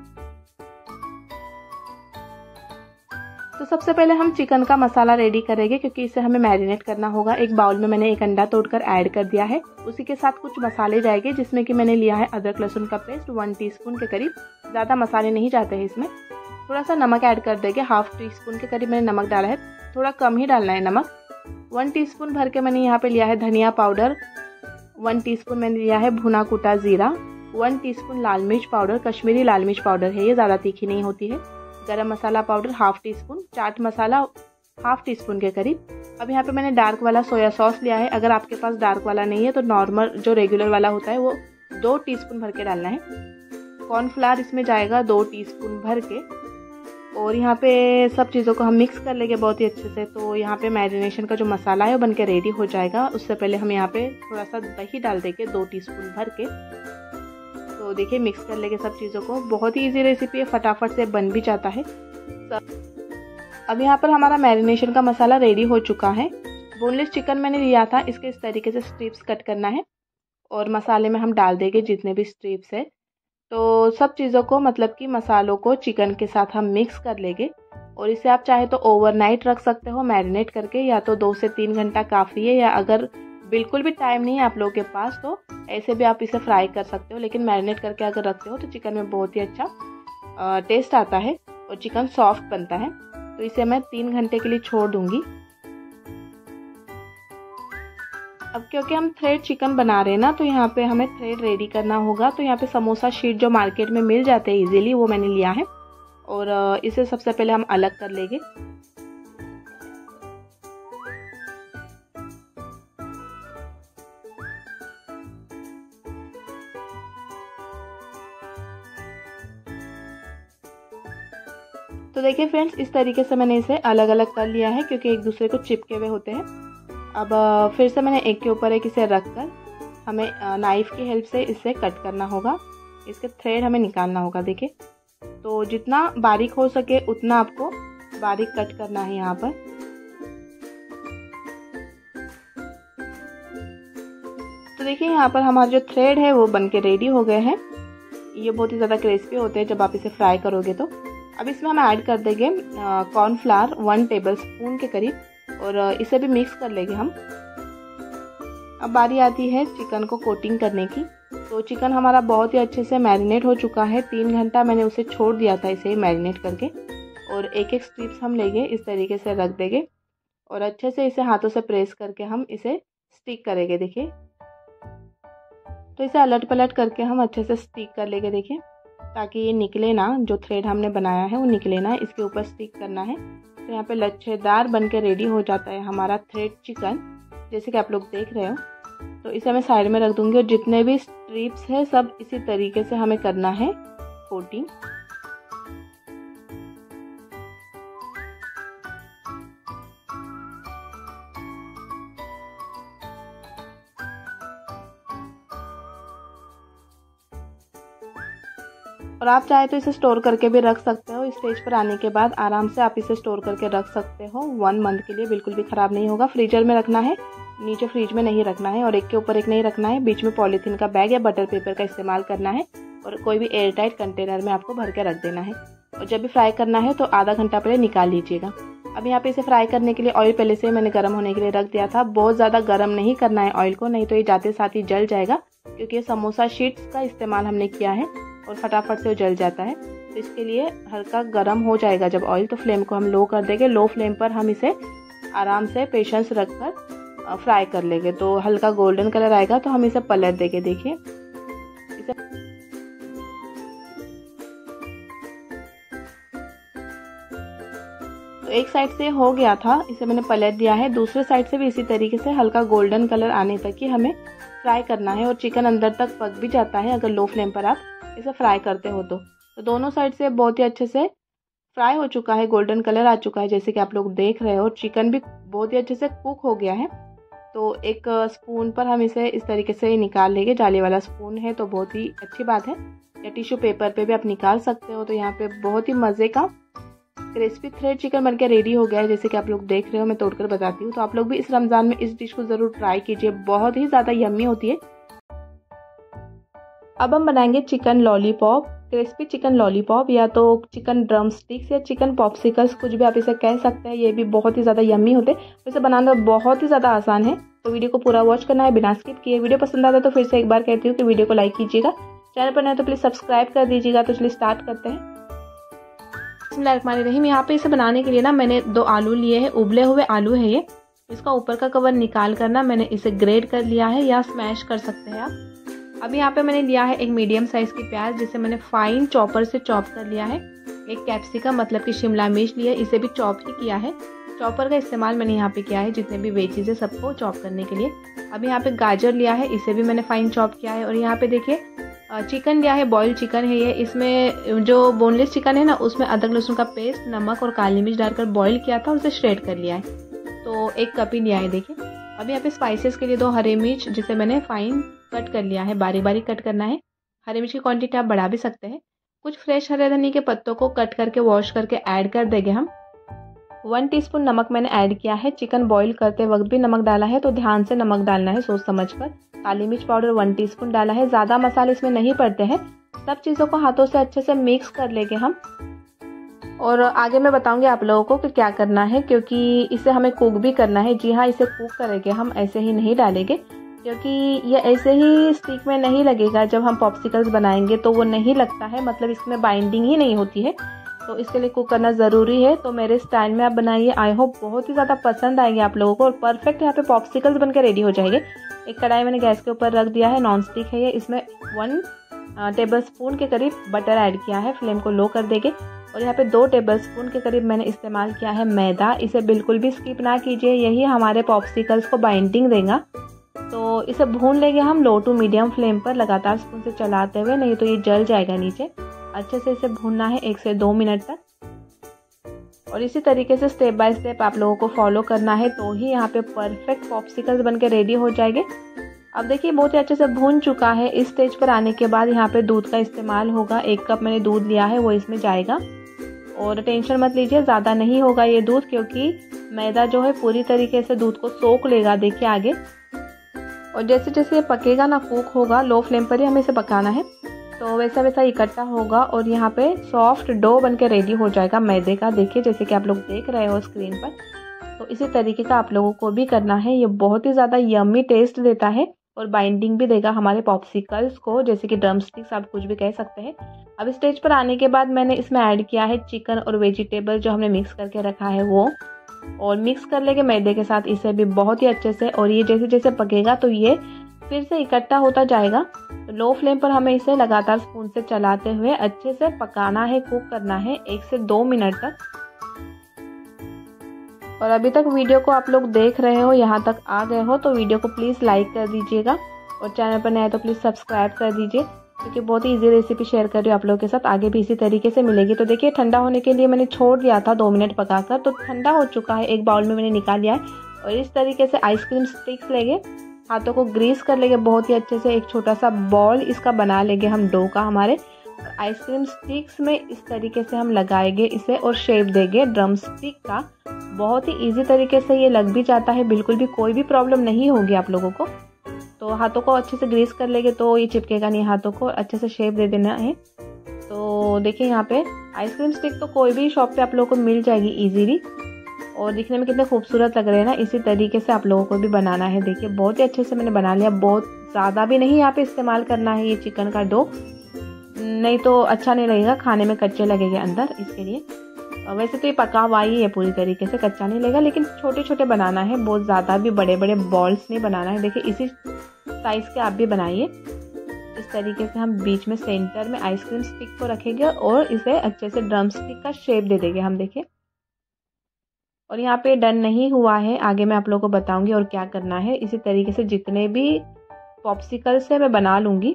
तो सबसे पहले हम चिकन का मसाला रेडी करेंगे, क्योंकि इसे हमें मैरिनेट करना होगा। एक बाउल में मैंने एक अंडा तोड़कर ऐड कर दिया है। उसी के साथ कुछ मसाले जाएंगे, जिसमें कि मैंने लिया है अदरक लहसुन का पेस्ट 1 टीस्पून के करीब। ज़्यादा मसाले नहीं जाते हैं इसमें। थोड़ा सा नमक ऐड कर देंगे, 1/2 टीस्पून के करीब मैंने नमक डाला है, थोड़ा कम ही डालना है नमक। 1 टीस्पून भर के मैंने यहाँ पे लिया है धनिया पाउडर। 1 टीस्पून मैंने लिया है भुना कुटा जीरा। 1 टीस्पून लाल मिर्च पाउडर, कश्मीरी लाल मिर्च पाउडर है, ये ज़्यादा तीखी नहीं होती है। Garam masala powder 1/2 teaspoon, chaat masala 1/2 teaspoon के करीब। अब यहाँ पे मैंने डार्क वाला सोया सॉस लिया है। अगर आपके पास डार्क वाला नहीं है तो नॉर्मल जो रेगुलर वाला होता है वो 2 टीस्पून भर के डालना है। कॉर्नफ्लावर इसमें जाएगा 2 टीस्पून भर के। और यहाँ पे सब चीज़ों को हम मिक्स कर लेंगे बहुत ही अच्छे से। तो यहाँ पे मैरिनेशन का जो मसाला है वो बनके रेडी हो जाएगा। उससे पहले हम यहाँ पे थोड़ा सा दही डाल देंगे 2 टीस्पून भर के। तो देखिए मिक्स कर लेंगे सब चीज़ों को। बहुत ही इजी रेसिपी है, फटाफट से बन भी जाता है। अब यहाँ पर हमारा मैरिनेशन का मसाला रेडी हो चुका है। बोनलेस चिकन मैंने लिया था, इसके इस तरीके से स्ट्रिप्स कट करना है और मसाले में हम डाल देंगे जितने भी स्ट्रिप्स है। तो सब चीज़ों को मतलब कि मसालों को चिकन के साथ हम मिक्स कर लेंगे। और इसे आप चाहे तो ओवरनाइट रख सकते हो मैरिनेट करके, या तो 2 से 3 घंटा काफ़ी है। या अगर बिल्कुल भी टाइम नहीं है आप लोगों के पास तो ऐसे भी आप इसे फ्राई कर सकते हो। लेकिन मैरिनेट करके अगर रखते हो तो चिकन में बहुत ही अच्छा टेस्ट आता है और चिकन सॉफ्ट बनता है। तो इसे मैं 3 घंटे के लिए छोड़ दूंगी। अब क्योंकि हम थ्रेड चिकन बना रहे हैं ना, तो यहाँ पे हमें थ्रेड रेडी करना होगा। तो यहाँ पे समोसा शीट जो मार्केट में मिल जाते हैं इजीली, वो मैंने लिया है और इसे सबसे पहले हम अलग कर लेंगे। तो देखिए फ्रेंड्स, इस तरीके से मैंने इसे अलग अलग कर लिया है क्योंकि एक दूसरे को चिपके हुए होते हैं। अब फिर से मैंने एक के ऊपर एक इसे रख कर हमें नाइफ़ की हेल्प से इसे कट करना होगा। इसके थ्रेड हमें निकालना होगा। देखिए, तो जितना बारीक हो सके उतना आपको बारीक कट करना है यहाँ पर। तो देखिए, यहाँ पर हमारे जो थ्रेड है वो बनके रेडी हो गए हैं। ये बहुत ही ज़्यादा क्रिस्पी होते हैं जब आप इसे फ्राई करोगे तो। अब इसमें हम ऐड कर देंगे कॉर्नफ्लावर 1 टेबलस्पून के करीब और इसे भी मिक्स कर लेंगे हम। अब बारी आती है चिकन को कोटिंग करने की। तो चिकन हमारा बहुत ही अच्छे से मैरिनेट हो चुका है। 3 घंटा मैंने उसे छोड़ दिया था इसे मैरिनेट करके। और एक एक स्ट्रिप्स हम लेंगे, इस तरीके से रख देंगे और अच्छे से इसे हाथों से प्रेस करके हम इसे स्टिक करेंगे। देखिए, तो इसे अलट पलट करके हम अच्छे से स्टिक कर लेंगे। देखिए, ताकि ये निकले ना, जो थ्रेड हमने बनाया है वो निकले ना, इसके ऊपर स्टिक करना है। तो यहाँ पे लच्छेदार बन के रेडी हो जाता है हमारा थ्रेड चिकन, जैसे कि आप लोग देख रहे हो। तो इसे मैं साइड में रख दूँगी और जितने भी स्ट्रिप्स है सब इसी तरीके से हमें करना है कोटिंग। और आप चाहे तो इसे स्टोर करके भी रख सकते हो। स्टेज पर आने के बाद आराम से आप इसे स्टोर करके रख सकते हो 1 मंथ के लिए, बिल्कुल भी ख़राब नहीं होगा। फ्रीजर में रखना है, नीचे फ्रिज में नहीं रखना है और एक के ऊपर एक नहीं रखना है। बीच में पॉलीथीन का बैग या बटर पेपर का इस्तेमाल करना है और कोई भी एयर टाइट कंटेनर में आपको भर के रख देना है। और जब भी फ्राई करना है तो आधा घंटा पहले निकाल लीजिएगा। अब यहाँ पे इसे फ्राई करने के लिए ऑयल पहले से मैंने गर्म होने के लिए रख दिया था। बहुत ज़्यादा गर्म नहीं करना है ऑयल को, नहीं तो ये जाते साथ ही जल जाएगा, क्योंकि ये समोसा शीट्स का इस्तेमाल हमने किया है और फटाफट से वो जल जाता है। तो इसके लिए हल्का गर्म हो जाएगा जब ऑयल, तो फ्लेम को हम लो कर देंगे। लो फ्लेम पर हम इसे आराम से पेशेंस रखकर फ्राई कर लेंगे। तो हल्का गोल्डन कलर आएगा तो हम इसे पलट देंगे। देखिए, इसे तो एक साइड से हो गया था, इसे मैंने पलट दिया है। दूसरे साइड से भी इसी तरीके से हल्का गोल्डन कलर आने तक ही हमें फ्राई करना है और चिकन अंदर तक पक भी जाता है अगर लो फ्लेम पर आप इसे फ्राई करते हो तो दोनों साइड से बहुत ही अच्छे से फ्राई हो चुका है, गोल्डन कलर आ चुका है जैसे कि आप लोग देख रहे हो। चिकन भी बहुत ही अच्छे से कुक हो गया है। तो एक स्पून पर हम इसे इस तरीके से निकाल लेंगे। जाली वाला स्पून है तो बहुत ही अच्छी बात है, या टिश्यू पेपर पे भी आप निकाल सकते हो। तो यहाँ पे बहुत ही मज़े का क्रिस्पी थ्रेड चिकन बनके रेडी हो गया है, जैसे कि आप लोग देख रहे हो। मैं तोड़कर बताती हूँ। तो आप लोग भी इस रमज़ान में इस डिश को ज़रूर ट्राई कीजिए, बहुत ही ज़्यादा यम्मी होती है। अब हम बनाएंगे chicken lollipop, crispy chicken lollipop, या तो चिकन ड्रम स्टिक्स या चिकन पॉप्सिकल्स, कुछ भी आप इसे कह सकते हैं। ये भी बहुत ही ज़्यादा यम्मी होते हैं। इसे बनाना बहुत ही ज़्यादा आसान है। तो वीडियो को पूरा वॉच करना है बिना स्किप किए। वीडियो पसंद आता है तो फिर से एक बार कहती हूँ कि वीडियो को लाइक कीजिएगा, चैनल पर नए तो प्लीज़ सब्सक्राइब कर दीजिएगा। तो चलिए स्टार्ट करते हैं। बिस्मिल्लाहिर्रहमानिर्रहीम। यहाँ पे इसे बनाने के लिए ना मैंने 2 आलू लिए हैं, उबले हुए आलू है ये। इसका ऊपर का कवर निकाल कर ना मैंने इसे ग्रेट कर लिया है, या स्मैश कर सकते हैं आप। अब यहाँ पे मैंने लिया है एक मीडियम साइज़ की प्याज, जिसे मैंने फाइन चॉपर से चॉप कर लिया है। एक कैप्सिकम मतलब कि शिमला मिर्च लिया, इसे भी चॉप ही किया है। चॉपर का इस्तेमाल मैंने यहाँ पे किया है जितने भी वेजीज है सबको चॉप करने के लिए। अब यहाँ पे गाजर लिया है, इसे भी मैंने फाइन चॉप किया है। और यहाँ पे देखिए चिकन लिया है, बॉइल्ड चिकन है ये। इसमें जो बोनलेस चिकन है ना, उसमें अदरक लहसुन का पेस्ट, नमक और काली मिर्च डालकर बॉईल किया था और उसे श्रेड कर लिया है। तो 1 कप ही लिया है। देखिए, अब यहाँ पे स्पाइसेस के लिए 2 हरी मिर्च, जिसे मैंने फाइन कट कर लिया है, बारीक बारीक कट करना है। हरी मिर्च की क्वांटिटी आप बढ़ा भी सकते हैं। कुछ फ्रेश हरे धनिया के पत्तों को कट करके वॉश करके ऐड कर देंगे हम। 1 टीस्पून नमक मैंने ऐड किया है। चिकन बॉईल करते वक्त भी नमक डाला है, तो ध्यान से नमक डालना है, सोच समझ कर। काली मिर्च पाउडर 1 टीस्पून डाला है। ज़्यादा मसाले इसमें नहीं पड़ते हैं। सब चीज़ों को हाथों से अच्छे से मिक्स कर लेंगे हम। और आगे मैं बताऊंगी आप लोगों को कि क्या करना है, क्योंकि इसे हमें कुक भी करना है। जी हाँ, इसे कुक करेंगे हम, ऐसे ही नहीं डालेंगे, क्योंकि ये ऐसे ही स्टिक में नहीं लगेगा। जब हम पॉप्सिकल्स बनाएंगे तो वो नहीं लगता है, मतलब इसमें बाइंडिंग ही नहीं होती है। तो इसके लिए कुक करना ज़रूरी है। तो मेरे स्टाइल में आप बनाइए, आई होप बहुत ही ज़्यादा पसंद आएंगे आप लोगों को और परफेक्ट यहाँ पे पॉप्सिकल्स बन के रेडी हो जाएंगे। एक कढ़ाई मैंने गैस के ऊपर रख दिया है, नॉन स्टिक है ये। इसमें 1 टेबलस्पून के करीब बटर ऐड किया है, फ्लेम को लो कर देंगे। और यहाँ पे 2 टेबलस्पून के करीब मैंने इस्तेमाल किया है मैदा। इसे बिल्कुल भी स्किप ना कीजिए, यही हमारे पॉप्सिकल्स को बाइंडिंग देगा। तो इसे भून लेंगे हम लो टू मीडियम फ्लेम पर लगातार स्पून से चलाते हुए, नहीं तो ये जल जाएगा नीचे। अच्छे से इसे भूनना है 1 से 2 मिनट तक। और इसी तरीके से स्टेप बाय स्टेप आप लोगों को फॉलो करना है, तो ही यहाँ पे परफेक्ट पॉप्सिकल्स बन के रेडी हो जाएंगे। अब देखिए बहुत ही अच्छे से भून चुका है। इस स्टेज पर आने के बाद यहाँ पे दूध का इस्तेमाल होगा। 1 कप मैंने दूध लिया है, वो इसमें जाएगा। और टेंशन मत लीजिए, ज़्यादा नहीं होगा ये दूध, क्योंकि मैदा जो है पूरी तरीके से दूध को सोख लेगा। देखिए आगे, और जैसे जैसे ये पकेगा ना, कुक होगा, लो फ्लेम पर ही हमें इसे पकाना है। तो वैसा वैसा इकट्ठा होगा और यहाँ पे सॉफ्ट डो बन के रेडी हो जाएगा मैदे का। देखिए जैसे कि आप लोग देख रहे हो स्क्रीन पर, तो इसी तरीके का आप लोगों को भी करना है। ये बहुत ही ज़्यादा यम्मी टेस्ट देता है और बाइंडिंग भी देगा हमारे पॉप्सिकल्स को, जैसे कि ड्रम स्टिक्स आप कुछ भी कह सकते हैं। अब इस स्टेज पर आने के बाद मैंने इसमें ऐड किया है चिकन और वेजिटेबल जो हमने मिक्स करके रखा है वो, और मिक्स कर लेंगे मैदे के साथ इसे भी बहुत ही अच्छे से। और ये जैसे जैसे पकेगा तो ये फिर से इकट्ठा होता जाएगा। तो लो फ्लेम पर हमें इसे लगातार स्पून से चलाते हुए अच्छे से पकाना है, कुक करना है 1 से 2 मिनट तक। और अभी तक वीडियो को आप लोग देख रहे हो, यहाँ तक आ गए हो, तो वीडियो को प्लीज़ लाइक कर दीजिएगा और चैनल पर नए हैं तो प्लीज़ सब्सक्राइब कर दीजिए, क्योंकि बहुत ही इजी रेसिपी शेयर कर रही हूँ आप लोगों के साथ। आगे भी इसी तरीके से मिलेगी। तो देखिए ठंडा होने के लिए मैंने छोड़ दिया था 2 मिनट पकाकर, तो ठंडा हो चुका है। एक बाउल में मैंने निकाल लिया है और इस तरीके से आइसक्रीम स्टिक्स लेंगे, हाथों को ग्रीस कर लेंगे बहुत ही अच्छे से। एक छोटा सा बॉल इसका बना लेंगे हम डो का हमारे, और आइसक्रीम स्टिक्स में इस तरीके से हम लगाएंगे इसे और शेप देंगे ड्रम स्टिक का। बहुत ही इजी तरीके से ये लग भी जाता है, बिल्कुल भी कोई भी प्रॉब्लम नहीं होगी आप लोगों को। तो हाथों को अच्छे से ग्रीस कर लेंगे तो ये चिपकेगा नहीं, हाथों को अच्छे से शेप दे देना है। तो देखिए यहाँ पे आइसक्रीम स्टिक तो कोई भी शॉप पे आप लोगों को मिल जाएगी इजीली, और दिखने में कितने खूबसूरत लग रहे हैं ना। इसी तरीके से आप लोगों को भी बनाना है। देखिए बहुत ही अच्छे से मैंने बना लिया, बहुत ज़्यादा भी नहीं यहाँ पे इस्तेमाल करना है ये चिकन का डो, नहीं तो अच्छा नहीं लगेगा, खाने में कच्चे लगेंगे अंदर, इसके लिए। वैसे तो ये पका हुआ ही है पूरी तरीके से, कच्चा नहीं लगेगा, लेकिन छोटे छोटे बनाना है, बहुत ज़्यादा भी बड़े बड़े बॉल्स नहीं बनाना है। देखिए इसी साइज़ के आप भी बनाइए। इस तरीके से हम बीच में सेंटर में आइसक्रीम स्टिक को रखेंगे और इसे अच्छे से ड्रम स्टिक का शेप दे देंगे हम। देखिए, और यहाँ पे डन नहीं हुआ है, आगे मैं आप लोगों को बताऊंगी और क्या करना है। इसी तरीके से जितने भी पॉप्सिकल्स है मैं बना लूँगी।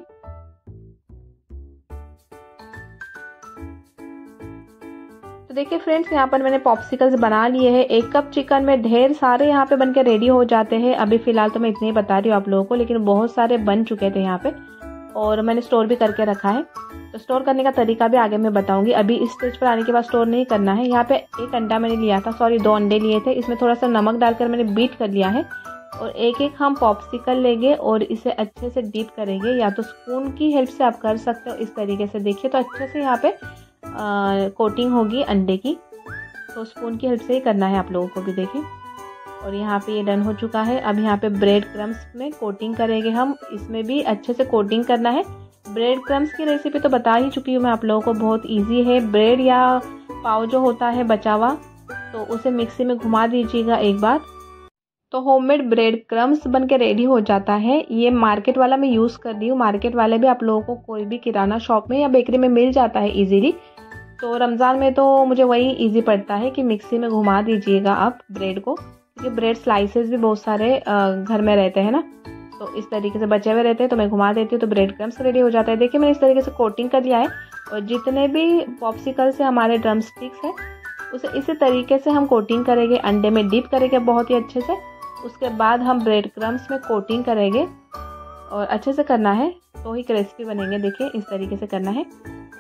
तो देखिए फ्रेंड्स, यहाँ पर मैंने पॉप्सिकल्स बना लिए हैं। 1 कप चिकन में ढेर सारे यहाँ पे बनके रेडी हो जाते हैं। अभी फ़िलहाल तो मैं इतने ही बता रही हूँ आप लोगों को, लेकिन बहुत सारे बन चुके थे यहाँ पे और मैंने स्टोर भी करके रखा है। तो स्टोर करने का तरीका भी आगे मैं बताऊंगी। अभी इस स्टेज पर आने के बाद स्टोर नहीं करना है। यहाँ पे 1 अंडा मैंने लिया था, 2 अंडे लिए थे। इसमें थोड़ा सा नमक डालकर मैंने बीट कर लिया है और एक एक हम पॉप्सिकल लेंगे और इसे अच्छे से डीप करेंगे, या तो स्पून की हेल्प से आप कर सकते हो इस तरीके से। देखिए तो अच्छे से यहाँ पे कोटिंग होगी अंडे की, तो स्पून की हेल्प से ही करना है आप लोगों को भी। देखिए, और यहाँ पे ये डन हो चुका है। अब यहाँ पे ब्रेड क्रम्स में कोटिंग करेंगे हम, इसमें भी अच्छे से कोटिंग करना है। ब्रेड क्रम्स की रेसिपी तो बता ही चुकी हूँ मैं आप लोगों को, बहुत इजी है। ब्रेड या पाव जो होता है बचा हुआ, तो उसे मिक्सी में घुमा दीजिएगा एक बार, तो होममेड ब्रेड क्रम्स बन के रेडी हो जाता है। ये मार्केट वाला मैं यूज़ कर रही हूँ। मार्केट वाले भी आप लोगों को कोई भी किराना शॉप में या बेकरी में मिल जाता है इजीली। तो रमज़ान में तो मुझे वही इजी पड़ता है कि मिक्सी में घुमा दीजिएगा आप ब्रेड को, क्योंकि ब्रेड स्लाइसेस भी बहुत सारे घर में रहते हैं ना, तो इस तरीके से बचे हुए रहते हैं, तो मैं घुमा देती हूँ तो ब्रेड क्रम्स रेडी हो जाता है। देखिए मैंने इस तरीके से कोटिंग कर लिया है, और जितने भी पॉप्सिकल से हमारे ड्रम स्टिक्स हैं उसे इसी तरीके से हम कोटिंग करेंगे, अंडे में डिप करेंगे बहुत ही अच्छे से। उसके बाद हम ब्रेड क्रम्स में कोटिंग करेंगे और अच्छे से करना है, तो ही क्रिस्पी बनेंगे। देखिए इस तरीके से करना है।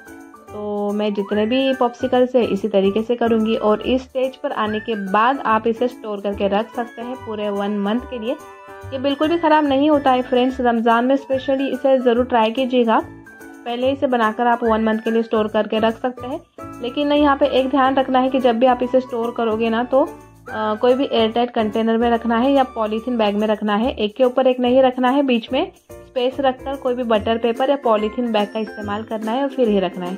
तो मैं जितने भी पॉप्सिकल से इसी तरीके से करूँगी, और इस स्टेज पर आने के बाद आप इसे स्टोर करके रख सकते हैं पूरे 1 मंथ के लिए। ये बिल्कुल भी ख़राब नहीं होता है फ्रेंड्स। रमज़ान में स्पेशली इसे ज़रूर ट्राई कीजिएगा। पहले इसे बनाकर आप 1 मंथ के लिए स्टोर करके रख सकते हैं। लेकिन यहाँ पे एक ध्यान रखना है कि जब भी आप इसे स्टोर करोगे ना, तो कोई भी एयरटाइट कंटेनर में रखना है या पॉलीथीन बैग में रखना है। एक के ऊपर एक नहीं रखना है, बीच में स्पेस रखकर कोई भी बटर पेपर या पॉलीथीन बैग का इस्तेमाल करना है और फिर ही रखना है।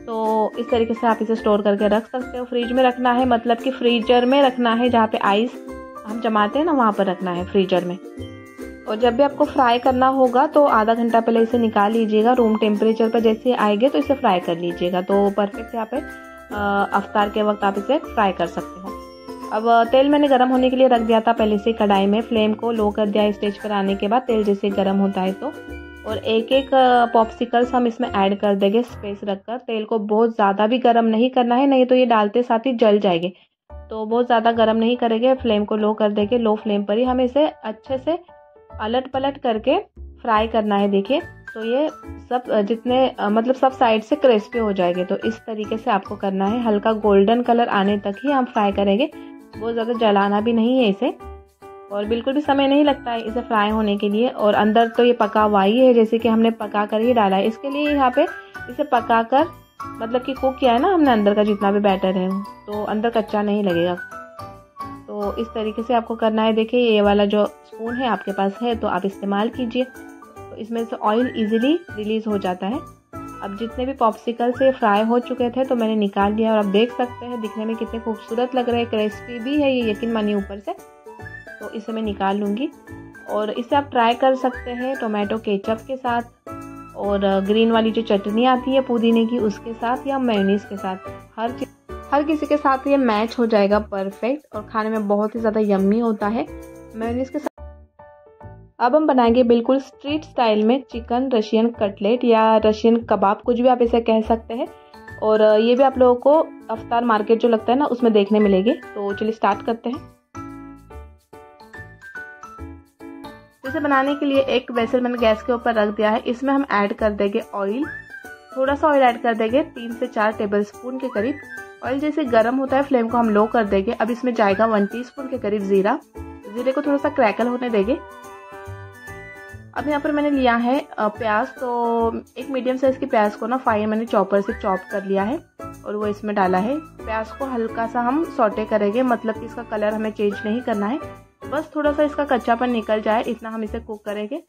तो इस तरीके से आप इसे स्टोर करके रख सकते हो। फ्रिज में रखना है, मतलब कि फ्रीजर में रखना है, जहाँ पे आइस हम जमाते हैं ना वहाँ पर रखना है, फ्रीजर में। और जब भी आपको फ्राई करना होगा तो आधा घंटा पहले इसे निकाल लीजिएगा रूम टेम्परेचर पर। जैसे आएंगे तो इसे फ्राई कर लीजिएगा, तो परफेक्ट यहाँ पे अफ्तार के वक्त आप इसे फ्राई कर सकते हो। अब तेल मैंने गर्म होने के लिए रख दिया था पहले से कढ़ाई में। फ्लेम को लो कर दिया स्टेज पर आने के बाद, तेल जैसे गर्म होता है तो। और एक एक पॉप्सिकल्स हम इसमें ऐड कर देंगे स्पेस रखकर। तेल को बहुत ज़्यादा भी गर्म नहीं करना है, नहीं तो ये डालते साथ ही जल जाएंगे। तो बहुत ज़्यादा गर्म नहीं करेंगे, फ्लेम को लो कर देंगे। लो फ्लेम पर ही हमें इसे अच्छे से अलट पलट करके फ्राई करना है। देखिए तो ये सब जितने मतलब सब साइड से क्रिस्पी हो जाएंगे। तो इस तरीके से आपको करना है, हल्का गोल्डन कलर आने तक ही हम फ्राई करेंगे। बहुत ज़्यादा जलाना भी नहीं है इसे, और बिल्कुल भी समय नहीं लगता है इसे फ्राई होने के लिए। और अंदर तो ये पका हुआ ही है, जैसे कि हमने पका कर ही डाला है। इसके लिए यहाँ पे इसे पका कर मतलब कि कुक किया है ना हमने, अंदर का जितना भी बैटर है तो अंदर कच्चा नहीं लगेगा। तो इस तरीके से आपको करना है। देखिए ये वाला जो स्पून है आपके पास है तो आप इस्तेमाल कीजिए, तो इसमें से ऑयल इजीली रिलीज़ हो जाता है। अब जितने भी पॉप्सिकल से फ्राई हो चुके थे तो मैंने निकाल लिया, और आप देख सकते हैं दिखने में कितने खूबसूरत लग रहे हैं, क्रिस्पी भी है ये, यकीन मानिए ऊपर से। तो इसे मैं निकाल लूँगी। और इसे आप ट्राई कर सकते हैं टोमेटो केचप के साथ, और ग्रीन वाली जो चटनी आती है पुदीने की उसके साथ, या मेयोनीज के साथ। हर किसी के साथ ये मैच हो जाएगा परफेक्ट, और खाने में बहुत ही ज़्यादा यम्मी होता है मेयोनीज के साथ। अब हम बनाएंगे बिल्कुल स्ट्रीट स्टाइल में चिकन रशियन कटलेट या रशियन कबाब, कुछ भी आप इसे कह सकते हैं। और ये भी आप लोगों को अफ्तार मार्केट जो लगता है ना उसमें देखने मिलेगी। तो चलिए स्टार्ट करते हैं। इसे बनाने के लिए एक वेसल मैंने गैस के ऊपर रख दिया है। इसमें हम ऐड कर देंगे ऑयल, थोड़ा सा ऑयल ऐड कर देंगे, 3 से 4 टेबलस्पून के करीब। ऑयल जैसे गर्म होता है फ्लेम को हम लो कर देंगे। अब इसमें जाएगा 1 टीस्पून के करीब जीरा। जीरे को थोड़ा सा क्रैकल होने देंगे। अब यहाँ पर मैंने लिया है प्याज, तो एक मीडियम साइज की प्याज को ना फाइन मैंने चॉपर से चॉप कर लिया है और वो इसमें डाला है। प्याज को हल्का सा हम सौटे करेंगे, मतलब कि इसका कलर हमें चेंज नहीं करना है, बस थोड़ा सा इसका कच्चापन निकल जाए इतना हम इसे कुक करेंगे।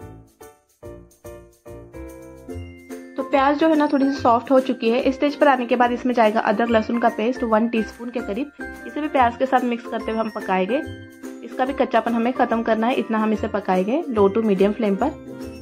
तो प्याज जो है ना थोड़ी सी सॉफ्ट हो चुकी है। इस स्टेज पर आने के बाद इसमें जाएगा अदरक लहसुन का पेस्ट 1 टीस्पून के करीब। इसे भी प्याज के साथ मिक्स करते हुए हम पकाएंगे। इसका भी कच्चापन हमें खत्म करना है, इतना हम इसे पकाएंगे लो टू मीडियम फ्लेम पर।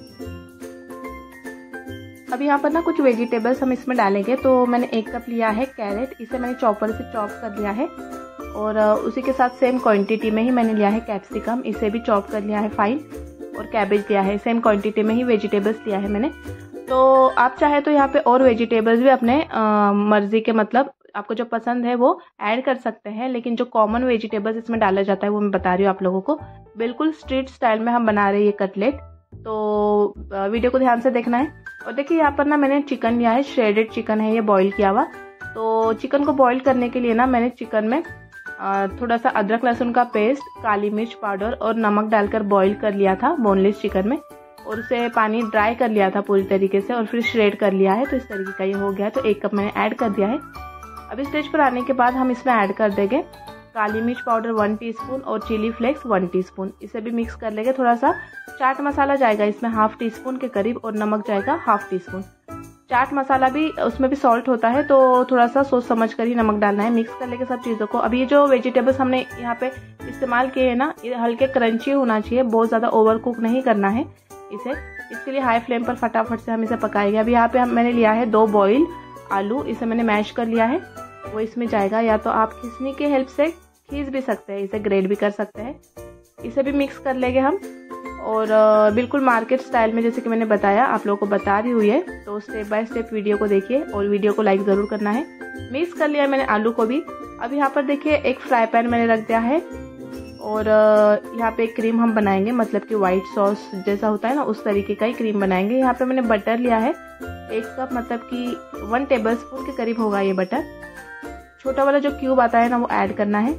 अब यहाँ पर ना कुछ वेजिटेबल्स हम इसमें डालेंगे। तो मैंने 1 कप लिया है कैरेट, इसे मैंने चॉपर से चॉप कर लिया है। और उसी के साथ सेम क्वांटिटी में ही मैंने लिया है कैप्सिकम, इसे भी चॉप कर लिया है फाइन। और कैबेज लिया है, सेम क्वांटिटी में ही वेजिटेबल्स लिया है मैंने। तो आप चाहे तो यहाँ पे और वेजिटेबल्स भी अपने मर्जी के, मतलब आपको जो पसंद है वो ऐड कर सकते हैं। लेकिन जो कॉमन वेजिटेबल्स इसमें डाला जाता है वो मैं बता रही हूँ आप लोगों को। बिल्कुल स्ट्रीट स्टाइल में हम बना रहे हैं ये कटलेट, तो वीडियो को ध्यान से देखना है। और देखिए यहाँ पर ना मैंने चिकन लिया है, श्रेडेड चिकन है ये, बॉईल किया हुआ। तो चिकन को बॉईल करने के लिए ना मैंने चिकन में थोड़ा सा अदरक लहसुन का पेस्ट, काली मिर्च पाउडर और नमक डालकर बॉईल कर लिया था बोनलेस चिकन में। और उसे पानी ड्राई कर लिया था पूरी तरीके से और फिर श्रेड कर लिया है। तो इस तरीके का ये हो गया है। तो 1 कप मैंने ऐड कर दिया है। अब इस स्टेज पर आने के बाद हम इसमें ऐड कर देंगे काली मिर्च पाउडर 1 टीस्पून और चिली फ्लेक्स 1 टीस्पून। इसे भी मिक्स कर लेंगे। थोड़ा सा चाट मसाला जाएगा इसमें 1/2 टीस्पून के करीब, और नमक जाएगा 1/2 टीस्पून। चाट मसाला भी उसमें भी सॉल्ट होता है, तो थोड़ा सा सोच समझ कर ही नमक डालना है। मिक्स कर लेंगे सब चीज़ों को। अब ये जो वेजिटेबल्स हमने यहाँ पे इस्तेमाल किए हैं ना, ये हल्के क्रंची होना चाहिए, बहुत ज़्यादा ओवर कुक नहीं करना है इसे। इसके लिए हाई फ्लेम पर फटाफट से हम इसे पकाएंगे। अब यहाँ पे मैंने लिया है 2 बॉईल आलू, इसे मैंने मैश कर लिया है, वो इसमें जाएगा। या तो आप खींचने की हेल्प से खींच भी सकते हैं, इसे ग्रेट भी कर सकते हैं। इसे भी मिक्स कर लेंगे हम। और बिल्कुल मार्केट स्टाइल में, जैसे कि मैंने बताया, आप लोगों को बता रही हुई है, तो स्टेप बाय स्टेप वीडियो को देखिए और वीडियो को लाइक ज़रूर करना है। मिक्स कर लिया मैंने आलू को भी। अब यहाँ पर देखिए एक फ्राई पैन मैंने रख दिया है, और यहाँ पे क्रीम हम बनाएंगे, मतलब कि वाइट सॉस जैसा होता है ना उस तरीके का ही क्रीम बनाएंगे। यहाँ पे मैंने बटर लिया है 1 कप, मतलब कि 1 टेबलस्पून के करीब होगा ये बटर। छोटा वाला जो क्यूब आता है ना वो ऐड करना है।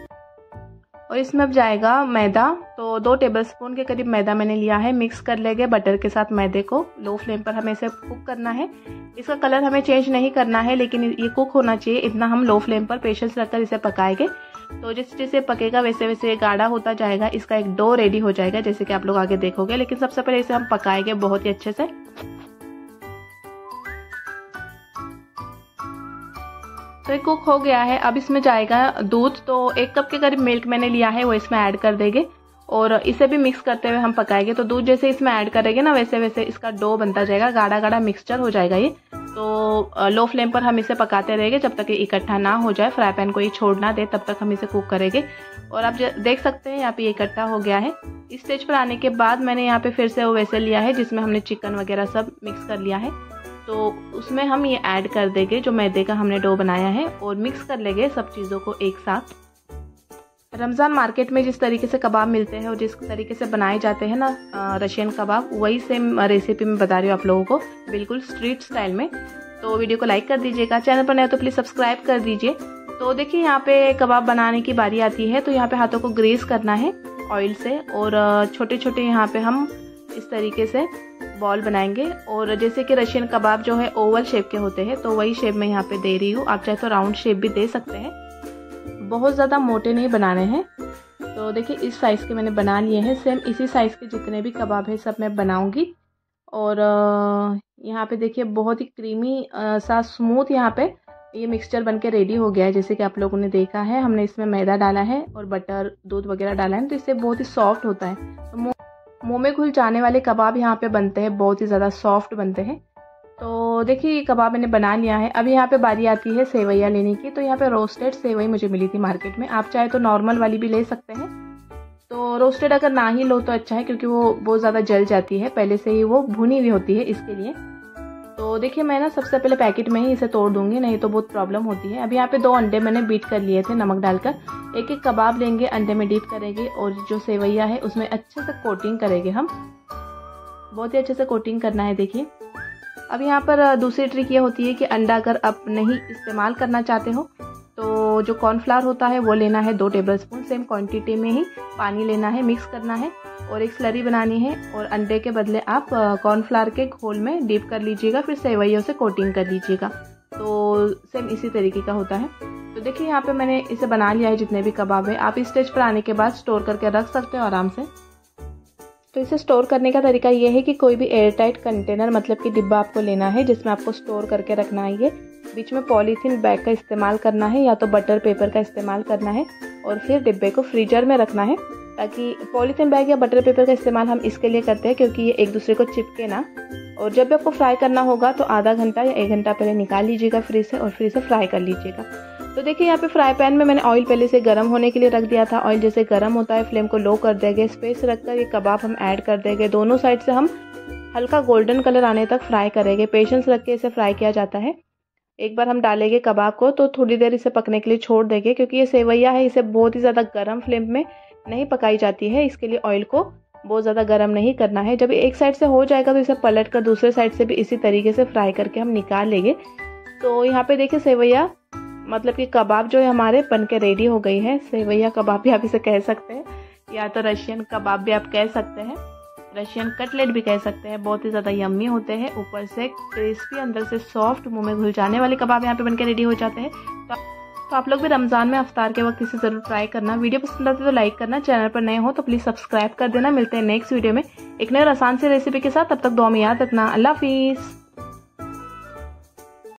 और इसमें अब जाएगा मैदा, तो 2 टेबलस्पून के करीब मैदा मैंने लिया है। मिक्स कर लेंगे बटर के साथ मैदे को। लो फ्लेम पर हमें इसे कुक करना है। इसका कलर हमें चेंज नहीं करना है, लेकिन ये कुक होना चाहिए, इतना हम लो फ्लेम पर पेशेंस रखकर इसे पकाएंगे। तो जैसे जैसे पकेगा वैसे वैसे गाढ़ा होता जाएगा, इसका एक डो रेडी हो जाएगा, जैसे कि आप लोग आगे देखोगे। लेकिन सबसे पहले इसे हम पकाएंगे बहुत ही अच्छे से। तो ये कुक हो गया है। अब इसमें जाएगा दूध। तो 1 कप के करीब मिल्क मैंने लिया है, वो इसमें ऐड कर देंगे और इसे भी मिक्स करते हुए हम पकाएंगे। तो दूध जैसे इसमें ऐड करेंगे ना, वैसे वैसे इसका डो बनता जाएगा, गाढ़ा गाढ़ा मिक्सचर हो जाएगा ये। तो लो फ्लेम पर हम इसे पकाते रहेंगे जब तक ये इकट्ठा ना हो जाए, फ्राई पैन को ये छोड़ ना दे, तब तक हम इसे कुक करेंगे। और आप देख सकते हैं यहाँ पे ये इकट्ठा हो गया है। इस स्टेज पर आने के बाद मैंने यहाँ पे फिर से वो वेसल लिया है जिसमें हमने चिकन वगैरह सब मिक्स कर लिया है। तो उसमें हम ये ऐड कर देंगे जो मैदे का हमने डो बनाया है और मिक्स कर लेंगे सब चीज़ों को एक साथ। रमज़ान मार्केट में जिस तरीके से कबाब मिलते हैं और जिस तरीके से बनाए जाते हैं ना रशियन कबाब, वही सेम रेसिपी मैं बता रही हूँ आप लोगों को, बिल्कुल स्ट्रीट स्टाइल में। तो वीडियो को लाइक कर दीजिएगा, चैनल पर नए हो तो प्लीज़ सब्सक्राइब कर दीजिए। तो देखिए यहाँ पे कबाब बनाने की बारी आती है। तो यहाँ पे हाथों को ग्रीस करना है ऑयल से और छोटे छोटे यहाँ पे हम इस तरीके से बॉल बनाएंगे। और जैसे कि रशियन कबाब जो है ओवल शेप के होते हैं, तो वही शेप मैं यहाँ पे दे रही हूँ। आप चाहे तो राउंड शेप भी दे सकते हैं, बहुत ज़्यादा मोटे नहीं बनाने हैं। तो देखिए इस साइज़ के मैंने बना लिए हैं। सेम इसी साइज़ के जितने भी कबाब है सब मैं बनाऊंगी। और यहाँ पे देखिए बहुत ही क्रीमी सा स्मूथ यहाँ पे ये मिक्सचर बनके रेडी हो गया है। जैसे कि आप लोगों ने देखा है, हमने इसमें मैदा डाला है और बटर दूध वगैरह डाला है, तो इससे बहुत ही सॉफ्ट होता है। तो मुँह में घुल जाने वाले कबाब यहाँ पे बनते हैं, बहुत ही ज़्यादा सॉफ्ट बनते हैं। तो देखिए ये कबाब मैंने बना लिया है। अब यहाँ पे बारी आती है सेवैया लेने की। तो यहाँ पे रोस्टेड सेवई मुझे मिली थी मार्केट में, आप चाहे तो नॉर्मल वाली भी ले सकते हैं। तो रोस्टेड अगर ना ही लो तो अच्छा है, क्योंकि वो बहुत ज़्यादा जल जाती है, पहले से ही वो भुनी हुई होती है इसके लिए। तो देखिए मैं ना सबसे पहले पैकेट में ही इसे तोड़ दूंगी, नहीं तो बहुत प्रॉब्लम होती है। अब यहाँ पे 2 अंडे मैंने बीट कर लिए थे नमक डालकर। एक एक कबाब लेंगे, अंडे में डीप करेंगे और जो सेवैया है उसमें अच्छे से कोटिंग करेंगे हम, बहुत ही अच्छे से कोटिंग करना है। देखिए अब यहाँ पर दूसरी ट्रिक ये होती है कि अंडा अगर आप नहीं इस्तेमाल करना चाहते हो तो जो कॉर्नफ्लावर होता है वो लेना है 2 टेबलस्पून, सेम क्वांटिटी में ही पानी लेना है, मिक्स करना है और एक स्लरी बनानी है। और अंडे के बदले आप कॉर्नफ्लावर के घोल में डीप कर लीजिएगा, फिर सेवैयों से कोटिंग कर लीजिएगा। तो सेम इसी तरीके का होता है। तो देखिए यहाँ पे मैंने इसे बना लिया है जितने भी कबाब है। आप इस स्टेज पर आने के बाद स्टोर करके रख सकते हो आराम से। तो इसे स्टोर करने का तरीका ये है कि कोई भी एयर टाइट कंटेनर मतलब कि डिब्बा आपको लेना है जिसमें आपको स्टोर करके रखना है। ये बीच में पॉलीथीन बैग का इस्तेमाल करना है या तो बटर पेपर का इस्तेमाल करना है और फिर डिब्बे को फ्रीजर में रखना है, ताकि पॉलीथीन बैग या बटर पेपर का इस्तेमाल हम इसके लिए करते हैं क्योंकि ये एक दूसरे को चिपके ना। और जब भी आपको फ्राई करना होगा तो आधा घंटा या 1 घंटा पहले निकाल लीजिएगा फ्रीज से और फिर इसे फ्राई कर लीजिएगा। तो देखिए यहाँ पे फ्राई पैन में मैंने ऑयल पहले से गर्म होने के लिए रख दिया था। ऑयल जैसे गर्म होता है फ्लेम को लो कर देंगे, स्पेस रखकर ये कबाब हम ऐड कर देंगे। दोनों साइड से हम हल्का गोल्डन कलर आने तक फ्राई करेंगे, पेशेंस रख के इसे फ्राई किया जाता है। एक बार हम डालेंगे कबाब को तो थोड़ी देर इसे पकने के लिए छोड़ देंगे, क्योंकि ये सेवैया है, इसे बहुत ही ज़्यादा गर्म फ्लेम में नहीं पकाई जाती है, इसके लिए ऑयल को बहुत ज़्यादा गर्म नहीं करना है। जब एक साइड से हो जाएगा तो इसे पलट कर दूसरे साइड से भी इसी तरीके से फ्राई करके हम निकाल लेंगे। तो यहाँ पे देखिए सेवैया मतलब कि कबाब जो है हमारे बन के रेडी हो गई है। सेवैया कबाब भी आप इसे कह सकते हैं, या तो रशियन कबाब भी आप कह सकते हैं, रशियन कटलेट भी कह सकते हैं। बहुत ही ज़्यादा यम्मी होते हैं, ऊपर से क्रिस्पी अंदर से सॉफ्ट, मुंह में घुल जाने वाले कबाब यहाँ पे बनके रेडी हो जाते हैं। तो आप लोग भी रमज़ान में अफ्तार के वक्त इसे ज़रूर ट्राई करना। वीडियो पसंद आती है तो लाइक करना, चैनल पर नए हो तो प्लीज़ सब्सक्राइब कर देना। मिलते हैं नेक्स्ट वीडियो में एक नए और आसान सी रेसिपी के साथ, तब तक दुआ में याद रखना। अल्लाह हाफिज़।